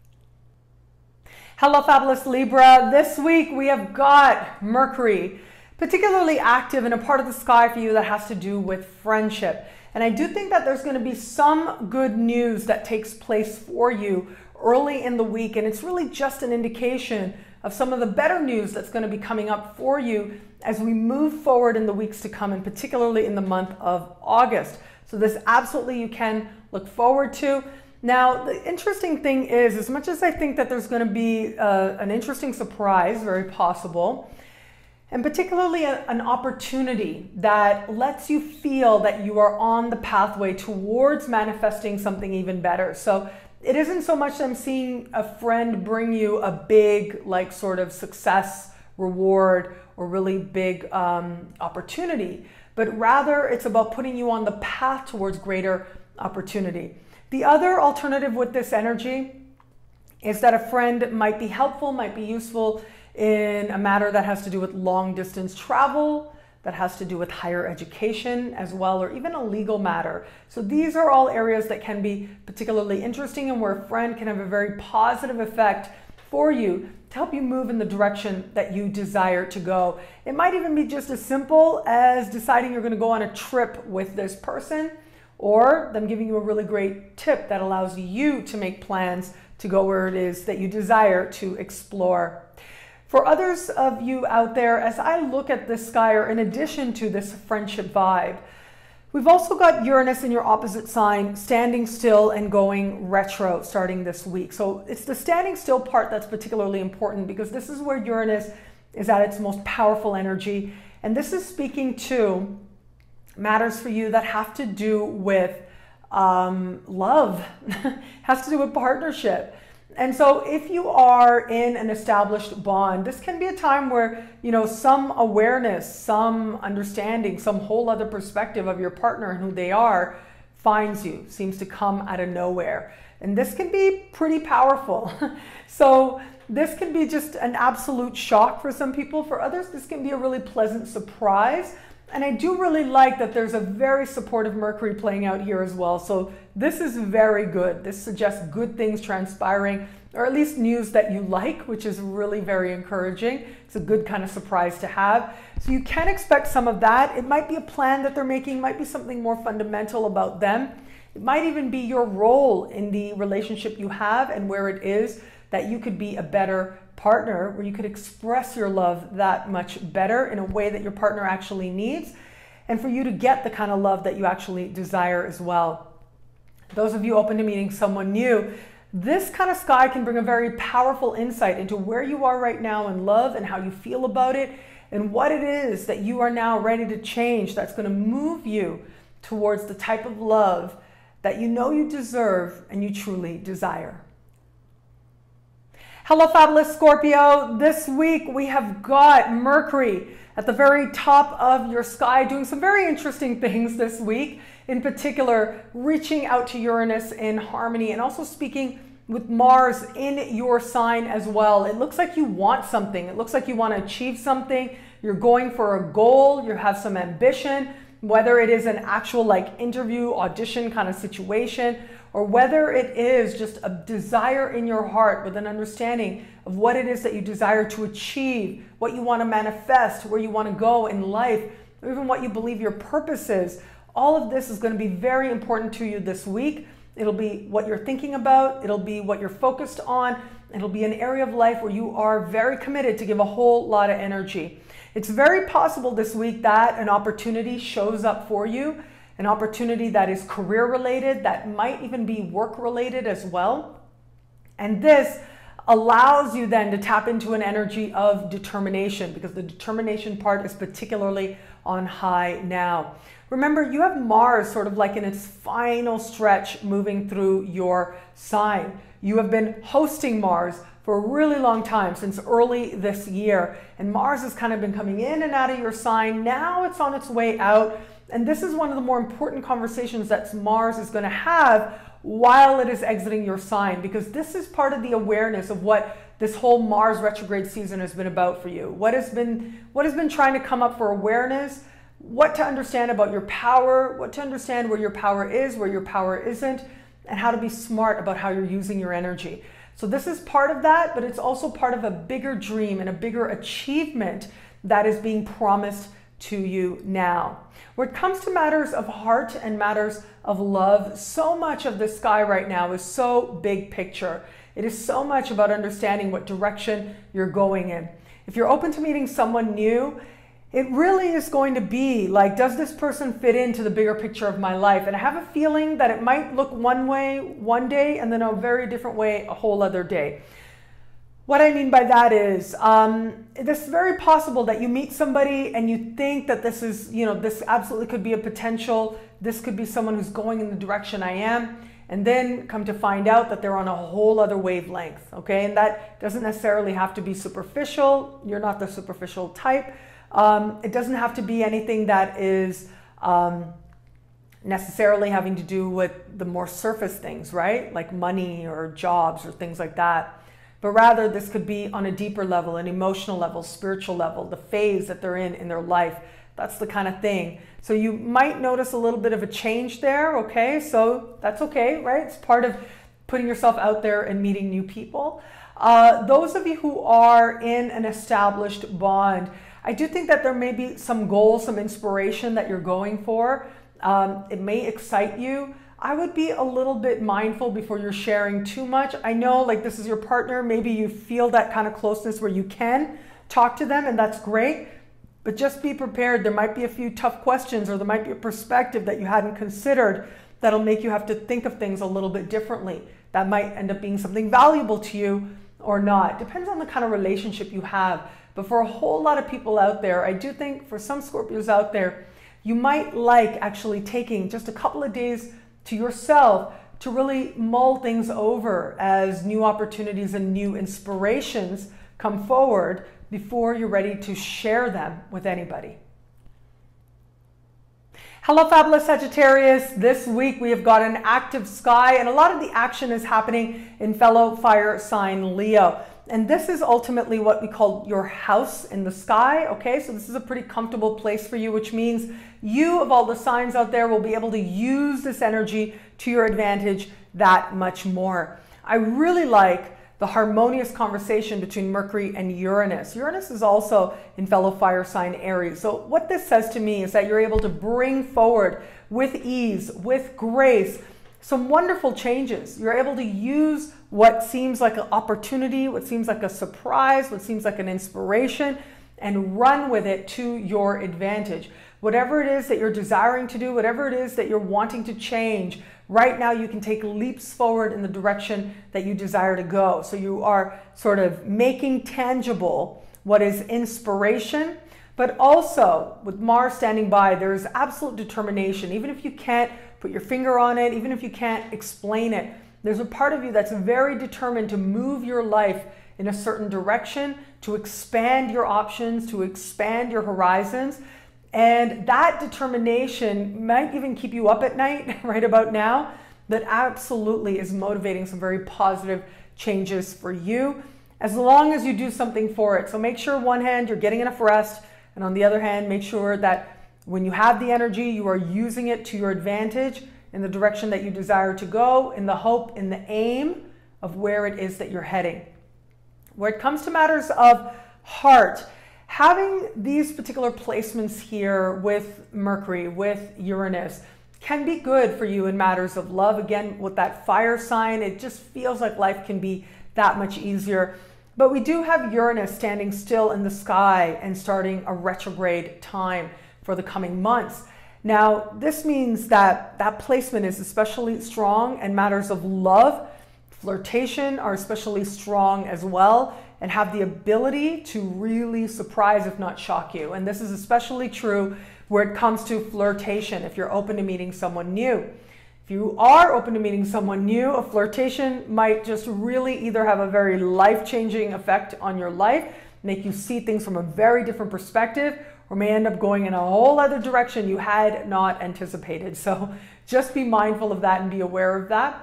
Hello, Fabulous Libra. This week we have got Mercury particularly active in a part of the sky for you that has to do with friendship. And I do think that there's going to be some good news that takes place for you early in the week. And it's really just an indication of some of the better news that's going to be coming up for you as we move forward in the weeks to come, and particularly in the month of August. So this absolutely you can look forward to. Now, the interesting thing is, as much as I think that there's going to be an interesting surprise, very possible, and particularly an opportunity that lets you feel that you are on the pathway towards manifesting something even better. So it isn't so much that I'm seeing a friend bring you a big, like, sort of success, reward, or really big opportunity, but rather it's about putting you on the path towards greater opportunity. The other alternative with this energy is that a friend might be helpful, might be useful in a matter that has to do with long distance travel, that has to do with higher education as well, or even a legal matter. So these are all areas that can be particularly interesting and where a friend can have a very positive effect for you to help you move in the direction that you desire to go. It might even be just as simple as deciding you're going to go on a trip with this person, or them giving you a really great tip that allows you to make plans to go where it is that you desire to explore. For others of you out there, as I look at this sky, or in addition to this friendship vibe, we've also got Uranus in your opposite sign standing still and going retro starting this week. So it's the standing still part that's particularly important, because this is where Uranus is at its most powerful energy. And this is speaking to matters for you that have to do with love, has to do with partnership. And so if you are in an established bond, this can be a time where, you know, some awareness, some understanding, some whole other perspective of your partner and who they are finds you, seems to come out of nowhere. And this can be pretty powerful. So this can be just an absolute shock for some people. For others, this can be a really pleasant surprise. And I do really like that there's a very supportive Mercury playing out here as well. So this is very good. This suggests good things transpiring, or at least news that you like, which is really very encouraging. It's a good kind of surprise to have. So you can expect some of that. It might be a plan that they're making, might be something more fundamental about them. It might even be your role in the relationship you have and where it is that you could be a better partner, where you could express your love that much better in a way that your partner actually needs, and for you to get the kind of love that you actually desire as well. Those of you open to meeting someone new, this kind of sky can bring a very powerful insight into where you are right now in love and how you feel about it, and what it is that you are now ready to change that's going to move you towards the type of love that you know you deserve and you truly desire. Hello, fabulous Scorpio. This week we have got Mercury at the very top of your sky doing some very interesting things this week. In particular, reaching out to Uranus in harmony, and also speaking with Mars in your sign as well. It looks like you want something. It looks like you want to achieve something. You're going for a goal. You have some ambition, whether it is an actual like interview, audition kind of situation, or whether it is just a desire in your heart with an understanding of what it is that you desire to achieve, what you want to manifest, where you want to go in life, or even what you believe your purpose is. All of this is going to be very important to you this week. It'll be what you're thinking about. It'll be what you're focused on. It'll be an area of life where you are very committed to give a whole lot of energy. It's very possible this week that an opportunity shows up for you, an opportunity that is career related, that might even be work related as well. And this allows you then to tap into an energy of determination, because the determination part is particularly on high now. Remember, you have Mars sort of like in its final stretch moving through your sign. You have been hosting Mars for a really long time, since early this year. And Mars has kind of been coming in and out of your sign. Now it's on its way out. And this is one of the more important conversations that Mars is going to have while it is exiting your sign, because this is part of the awareness of what this whole Mars retrograde season has been about for you. What has been trying to come up for awareness, what to understand about your power, what to understand where your power is, where your power isn't, and how to be smart about how you're using your energy. So this is part of that, but it's also part of a bigger dream and a bigger achievement that is being promised to you now. When it comes to matters of heart and matters of love, so much of the sky right now is so big picture. It is so much about understanding what direction you're going in. If you're open to meeting someone new, it really is going to be like, does this person fit into the bigger picture of my life? And I have a feeling that it might look one way one day and then a very different way a whole other day. What I mean by that is, it's very possible that you meet somebody and you think that this is, this absolutely could be a potential. This could be someone who's going in the direction I am. And then come to find out that they're on a whole other wavelength, okay? And that doesn't necessarily have to be superficial. You're not the superficial type. It doesn't have to be anything that is necessarily having to do with the more surface things, right? Like money or jobs or things like that. But rather, this could be on a deeper level, an emotional level, spiritual level, the phase that they're in their life That's the kind of thing. So you might notice a little bit of a change there, okay? So that's okay, right? It's part of putting yourself out there and meeting new people. Those of you who are in an established bond, I do think that there may be some goals, some inspiration that you're going for. It may excite you. I would be a little bit mindful before you're sharing too much. I know like this is your partner. Maybe you feel that kind of closeness where you can talk to them, and that's great. But just be prepared. There might be a few tough questions, or there might be a perspective that you hadn't considered that'll make you have to think of things a little bit differently. That might end up being something valuable to you or not. Depends on the kind of relationship you have. But for a whole lot of people out there, I do think for some Scorpios out there, you might like actually taking just a couple of days to yourself to really mull things over as new opportunities and new inspirations come forward before you're ready to share them with anybody. Hello, Fabulous Sagittarius. This week we have got an active sky, and a lot of the action is happening in fellow fire sign Leo. And this is ultimately what we call your house in the sky, okay? So this is a pretty comfortable place for you, which means you, of all the signs out there, will be able to use this energy to your advantage that much more. I really like the harmonious conversation between Mercury and Uranus. Uranus is also in fellow fire sign Aries. So what this says to me is that you're able to bring forward with ease, with grace, some wonderful changes. You're able to use what seems like an opportunity, what seems like a surprise, what seems like an inspiration, and run with it to your advantage. Whatever it is that you're desiring to do, whatever it is that you're wanting to change, right now you can take leaps forward in the direction that you desire to go. So you are sort of making tangible what is inspiration, but also with Mars standing by, there is absolute determination. Even if you can't put your finger on it, even if you can't explain it, there's a part of you that's very determined to move your life in a certain direction, to expand your options, to expand your horizons. And that determination might even keep you up at night right about now. That absolutely is motivating some very positive changes for you, as long as you do something for it. So make sure on one hand you're getting enough rest, and on the other hand, make sure that when you have the energy, you are using it to your advantage in the direction that you desire to go, in the hope, in the aim of where it is that you're heading. Where it comes to matters of heart, having these particular placements here with Mercury, with Uranus, can be good for you in matters of love. Again, with that fire sign, it just feels like life can be that much easier. But we do have Uranus standing still in the sky and starting a retrograde time for the coming months. Now, this means that that placement is especially strong, and matters of love, flirtation are especially strong as well, and have the ability to really surprise, if not shock you. And this is especially true where it comes to flirtation, if you're open to meeting someone new. If you are open to meeting someone new, a flirtation might just really either have a very life-changing effect on your life, make you see things from a very different perspective, or may end up going in a whole other direction you had not anticipated. So just be mindful of that and be aware of that.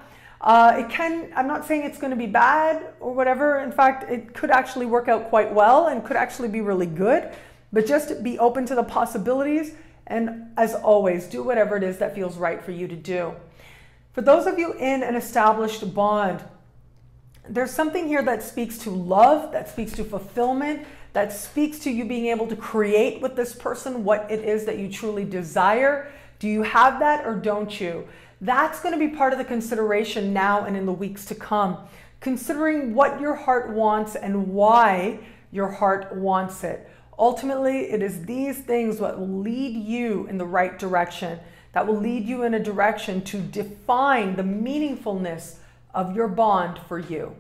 I'm not saying it's going to be bad or whatever. In fact, it could actually work out quite well and could actually be really good, but just be open to the possibilities. And as always, do whatever it is that feels right for you to do. For those of you in an established bond, there's something here that speaks to love, that speaks to fulfillment, that speaks to you being able to create with this person what it is that you truly desire. Do you have that or don't you? That's going to be part of the consideration now and in the weeks to come. Considering what your heart wants and why your heart wants it. Ultimately, it is these things that will lead you in the right direction, that will lead you in a direction to define the meaningfulness of your bond for you.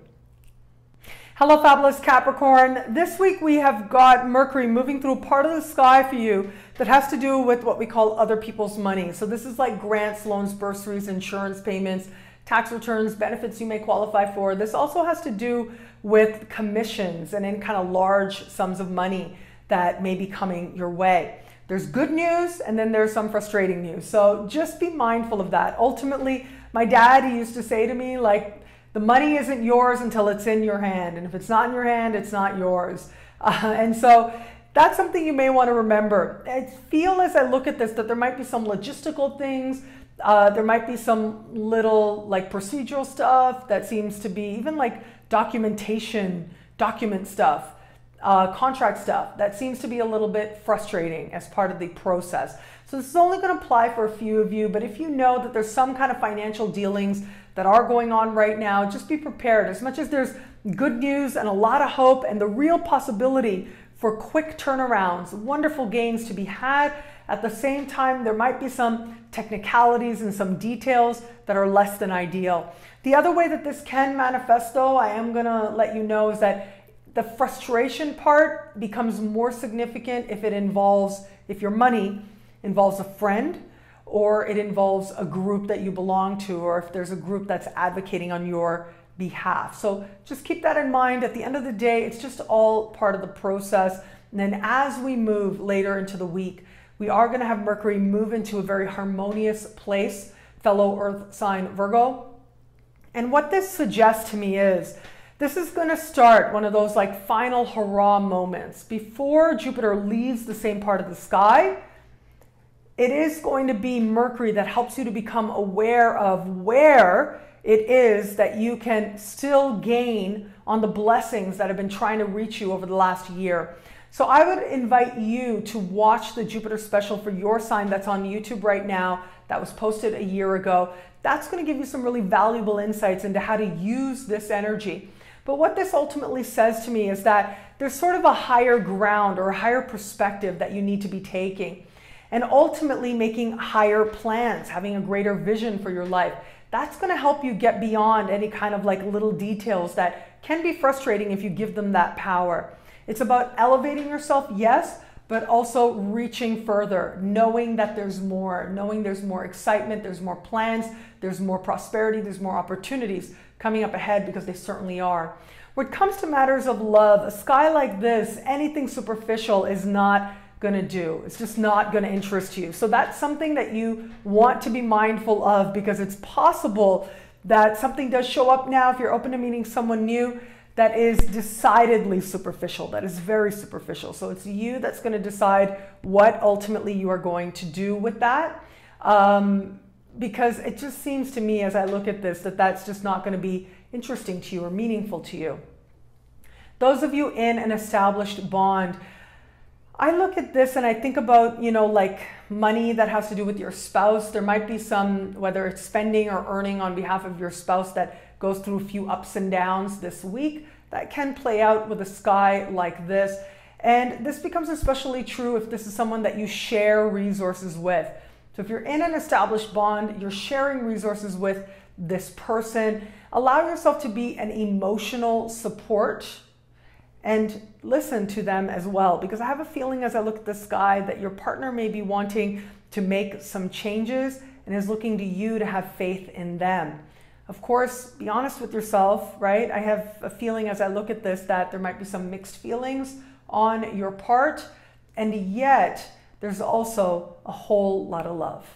Hello, Fabulous Capricorn. This week we have got Mercury moving through a part of the sky for you that has to do with what we call other people's money. So this is like grants, loans, bursaries, insurance payments, tax returns, benefits you may qualify for. This also has to do with commissions and in kind of large sums of money that may be coming your way. There's good news and then there's some frustrating news. So just be mindful of that. Ultimately, my dad, he used to say to me, like, the money isn't yours until it's in your hand. And if it's not in your hand, it's not yours. And so That's something you may want to remember. I feel as I look at this that there might be some logistical things. There might be some little like procedural stuff that seems to be even like documentation, document stuff, contract stuff that seems to be a little bit frustrating as part of the process. So this is only going to apply for a few of you, but if you know that there's some kind of financial dealings that are going on right now, just be prepared. As much as there's good news and a lot of hope and the real possibility for quick turnarounds, wonderful gains to be had, at the same time, there might be some technicalities and some details that are less than ideal. The other way that this can manifest, though, I am going to let you know, is that the frustration part becomes more significant if your money involves a friend, or it involves a group that you belong to, or if there's a group that's advocating on your behalf. So just keep that in mind. At the end of the day, it's just all part of the process. And then as we move later into the week, we are going to have Mercury move into a very harmonious place, fellow Earth sign Virgo. And what this suggests to me is, this is going to start one of those like final hurrah moments. Before Jupiter leaves the same part of the sky, it is going to be Mercury that helps you to become aware of where it is that you can still gain on the blessings that have been trying to reach you over the last year. So I would invite you to watch the Jupiter Special for your sign that's on YouTube right now, that was posted a year ago. That's going to give you some really valuable insights into how to use this energy. But what this ultimately says to me is that there's sort of a higher ground or a higher perspective that you need to be taking, and ultimately making higher plans, having a greater vision for your life. That's going to help you get beyond any kind of like little details that can be frustrating if you give them that power. It's about elevating yourself, yes, but also reaching further, knowing that there's more, knowing there's more excitement, there's more plans, there's more prosperity, there's more opportunities coming up ahead, because they certainly are. When it comes to matters of love, a sky like this, anything superficial is not going to do. It's just not going to interest you. So that's something that you want to be mindful of, because it's possible that something does show up now if you're open to meeting someone new that is decidedly superficial, that is very superficial. So it's you that's going to decide what ultimately you are going to do with that. Because it just seems to me as I look at this that that's just not going to be interesting to you or meaningful to you. Those of you in an established bond, I look at this and I think about, like money that has to do with your spouse. There might be some, whether it's spending or earning on behalf of your spouse, that goes through a few ups and downs this week. That can play out with a sky like this. And this becomes especially true if this is someone that you share resources with. So if you're in an established bond, you're sharing resources with this person, allow yourself to be an emotional support and listen to them as well. Because I have a feeling as I look at the sky that your partner may be wanting to make some changes and is looking to you to have faith in them. Of course, be honest with yourself, right? I have a feeling as I look at this that there might be some mixed feelings on your part, and yet there's also a whole lot of love.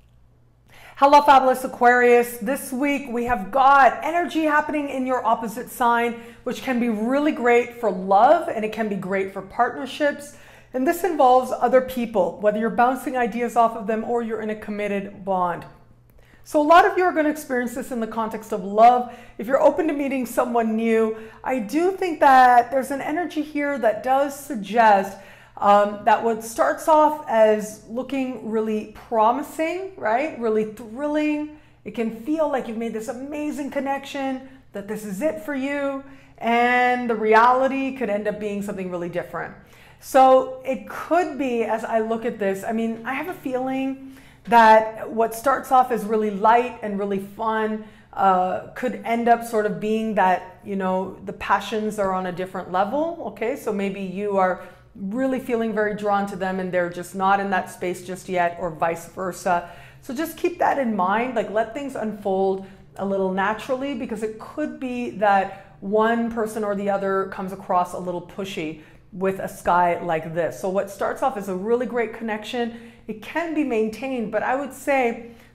Hello, Fabulous Aquarius. This week we have got energy happening in your opposite sign, which can be really great for love, and it can be great for partnerships. And this involves other people, whether you're bouncing ideas off of them or you're in a committed bond. So a lot of you are going to experience this in the context of love. If you're open to meeting someone new, I do think that there's an energy here that does suggest that what starts off as looking really promising, right? Really thrilling. It can feel like you've made this amazing connection, that this is it for you, and the reality could end up being something really different. So it could be, as I look at this, I mean, I have a feeling that what starts off as really light and really fun could end up sort of being that, the passions are on a different level, okay? So maybe you are really feeling very drawn to them and they're just not in that space just yet, or vice versa. So just keep that in mind, like let things unfold a little naturally, because it could be that one person or the other comes across a little pushy with a sky like this. So what starts off as a really great connection, it can be maintained, but I would say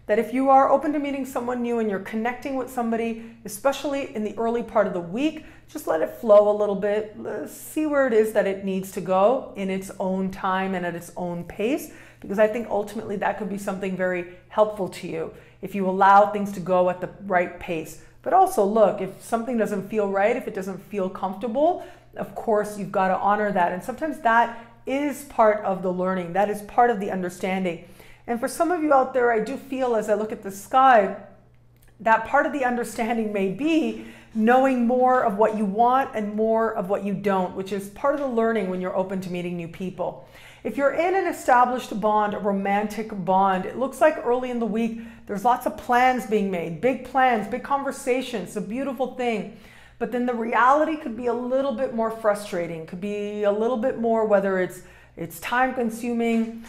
that if you are open to meeting someone new and you're connecting with somebody, especially in the early part of the week, just let it flow a little bit. See where it is that it needs to go in its own time and at its own pace, because I think ultimately that could be something very helpful to you if you allow things to go at the right pace. But also look, if something doesn't feel right, if it doesn't feel comfortable, of course you've got to honor that. And sometimes that is part of the learning. That is part of the understanding. And for some of you out there, I do feel as I look at the sky, that part of the understanding may be knowing more of what you want and more of what you don't, which is part of the learning when you're open to meeting new people. If you're in an established bond, a romantic bond, it looks like early in the week, there's lots of plans being made, big plans, big conversations, a beautiful thing. But then the reality could be a little bit more frustrating, could be a little bit more, whether it's time consuming.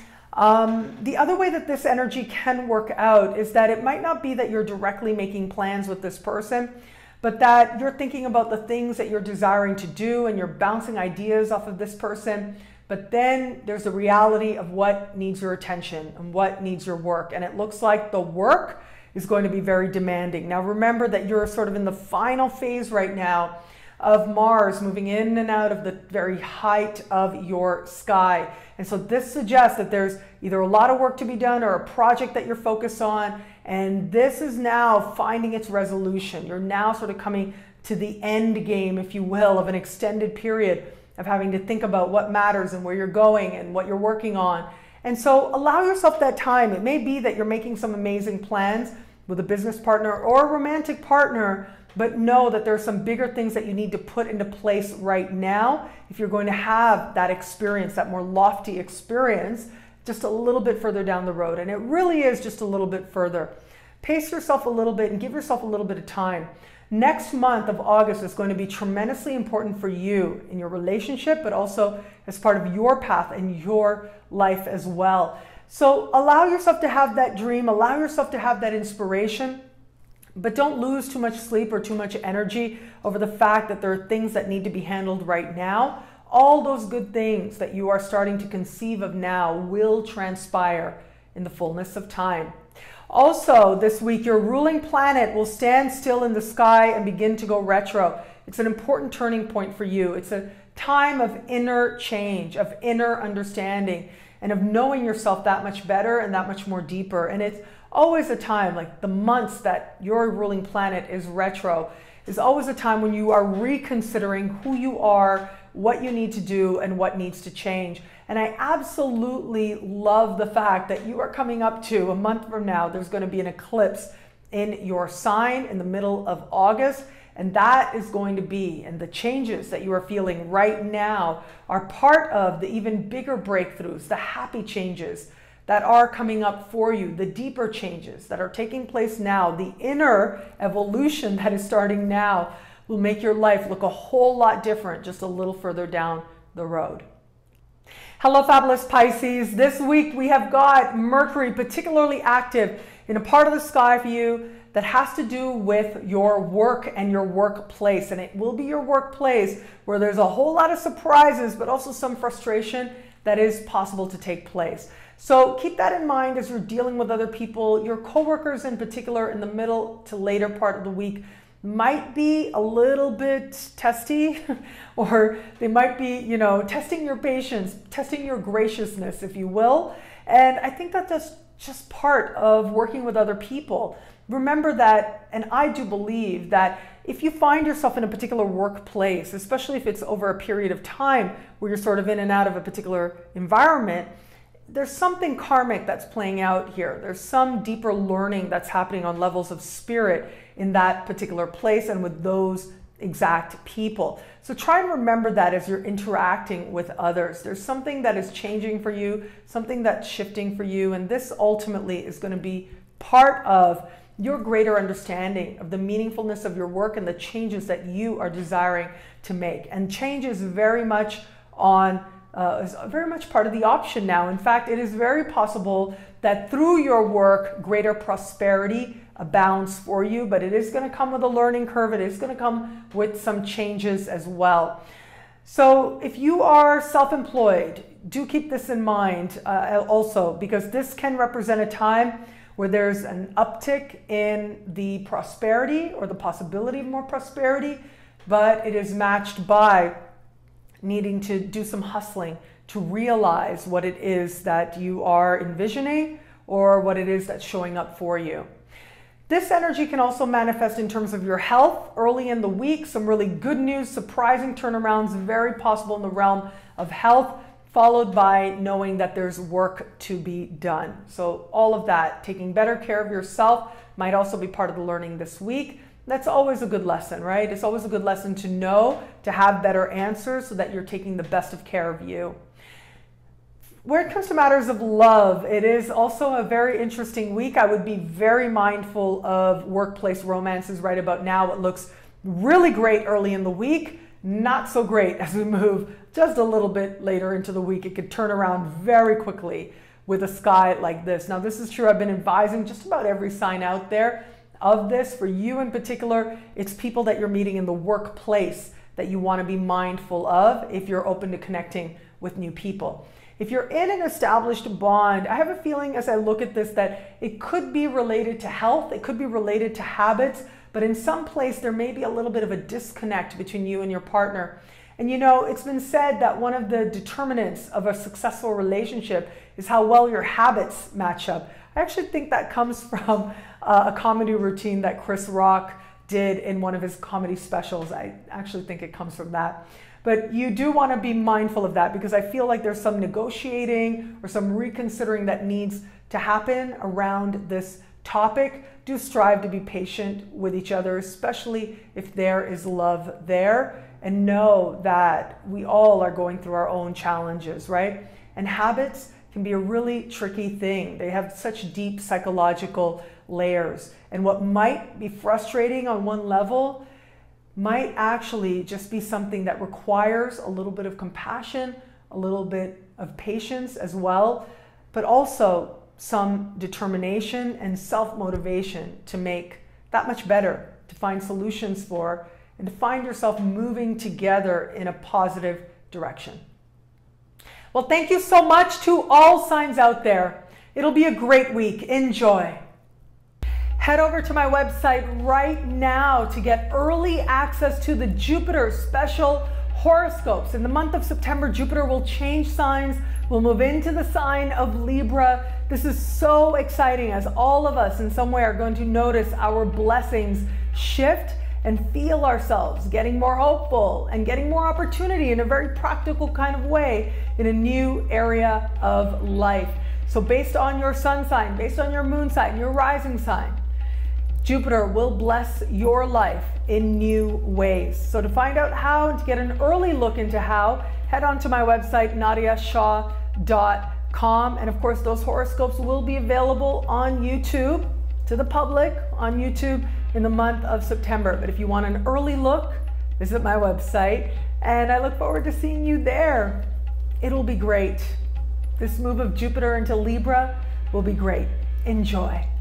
The other way that this energy can work out is that it might not be that you're directly making plans with this person, but that you're thinking about the things that you're desiring to do and you're bouncing ideas off of this person. But then there's the reality of what needs your attention and what needs your work. And it looks like the work is going to be very demanding. Now remember that you're sort of in the final phase right now of Mars moving in and out of the very height of your sky. And so this suggests that there's either a lot of work to be done or a project that you're focused on. And this is now finding its resolution. You're now sort of coming to the end game, if you will, of an extended period of having to think about what matters and where you're going and what you're working on. And so allow yourself that time. It may be that you're making some amazing plans with a business partner or a romantic partner, but know that there are some bigger things that you need to put into place right now if you're going to have that experience, that more lofty experience, just a little bit further down the road. And it really is just a little bit further. Pace yourself a little bit and give yourself a little bit of time. Next month of August is going to be tremendously important for you in your relationship, but also as part of your path and your life as well. So allow yourself to have that dream, allow yourself to have that inspiration, but don't lose too much sleep or too much energy over the fact that there are things that need to be handled right now. All those good things that you are starting to conceive of now will transpire in the fullness of time. Also, this week, your ruling planet will stand still in the sky and begin to go retro. It's an important turning point for you. It's a time of inner change, of inner understanding, and of knowing yourself that much better and that much more deeper. And it's always a time, like the months that your ruling planet is retro, is always a time when you are reconsidering who you are, what you need to do, and what needs to change. And I absolutely love the fact that you are coming up to a month from now, there's going to be an eclipse in your sign in the middle of August. And that is going to be, and the changes that you are feeling right now are part of the even bigger breakthroughs, the happy changes that are coming up for you, the deeper changes that are taking place now, the inner evolution that is starting now will make your life look a whole lot different just a little further down the road. Hello, fabulous Pisces. This week we have got Mercury particularly active in a part of the sky for you that has to do with your work and your workplace. And it will be your workplace where there's a whole lot of surprises, but also some frustration that is possible to take place. So keep that in mind as you're dealing with other people. Your coworkers in particular in the middle to later part of the week might be a little bit testy, or they might be, testing your patience, testing your graciousness, if you will. And I think that that's just part of working with other people. Remember that, and I do believe that if you find yourself in a particular workplace, especially if it's over a period of time where you're sort of in and out of a particular environment, there's something karmic that's playing out here. There's some deeper learning that's happening on levels of spirit in that particular place and with those exact people. So try and remember that as you're interacting with others. There's something that is changing for you, something that's shifting for you, and this ultimately is going to be part of your greater understanding of the meaningfulness of your work and the changes that you are desiring to make. And change is very much is very much part of the option now. In fact, it is very possible that through your work, greater prosperity abounds for you, but it is going to come with a learning curve. It is going to come with some changes as well. So if you are self-employed, do keep this in mind also, because this can represent a time where there's an uptick in the prosperity or the possibility of more prosperity, but it is matched by needing to do some hustling to realize what it is that you are envisioning or what it is that's showing up for you. This energy can also manifest in terms of your health early in the week. Some really good news, surprising turnarounds, very possible in the realm of health, followed by knowing that there's work to be done. So all of that, taking better care of yourself, might also be part of the learning this week. That's always a good lesson, right? It's always a good lesson to know, to have better answers so that you're taking the best of care of you. When it comes to matters of love, it is also a very interesting week. I would be very mindful of workplace romances right about now. It looks really great early in the week, not so great as we move just a little bit later into the week. It could turn around very quickly with a sky like this. Now, this is true. I've been advising just about every sign out there of this. For you in particular, it's people that you're meeting in the workplace that you want to be mindful of if you're open to connecting with new people. If you're in an established bond, I have a feeling as I look at this that it could be related to health, it could be related to habits, but in some place there may be a little bit of a disconnect between you and your partner. And you know, it's been said that one of the determinants of a successful relationship is how well your habits match up. I actually think that comes from a comedy routine that Chris Rock did in one of his comedy specials. I actually think it comes from that. But you do want to be mindful of that because I feel like there's some negotiating or some reconsidering that needs to happen around this topic. Do strive to be patient with each other, especially if there is love there, and know that we all are going through our own challenges, right? And habits can be a really tricky thing. They have such deep psychological layers. And what might be frustrating on one level might actually just be something that requires a little bit of compassion, a little bit of patience as well, but also some determination and self-motivation to make that much better, to find solutions for, and to find yourself moving together in a positive direction. Well, thank you so much to all signs out there. It'll be a great week. Enjoy. Head over to my website right now to get early access to the Jupiter Special Horoscopes. In the month of September, Jupiter will change signs. We'll move into the sign of Libra. This is so exciting as all of us in some way are going to notice our blessings shift and feel ourselves getting more hopeful and getting more opportunity in a very practical kind of way in a new area of life. So based on your sun sign, based on your moon sign, your rising sign, Jupiter will bless your life in new ways. So to find out how and to get an early look into how, head on to my website, nadiyashah.com. And of course, those horoscopes will be available on YouTube to the public on YouTube in the month of September. But if you want an early look, visit my website. And I look forward to seeing you there. It'll be great. This move of Jupiter into Libra will be great. Enjoy.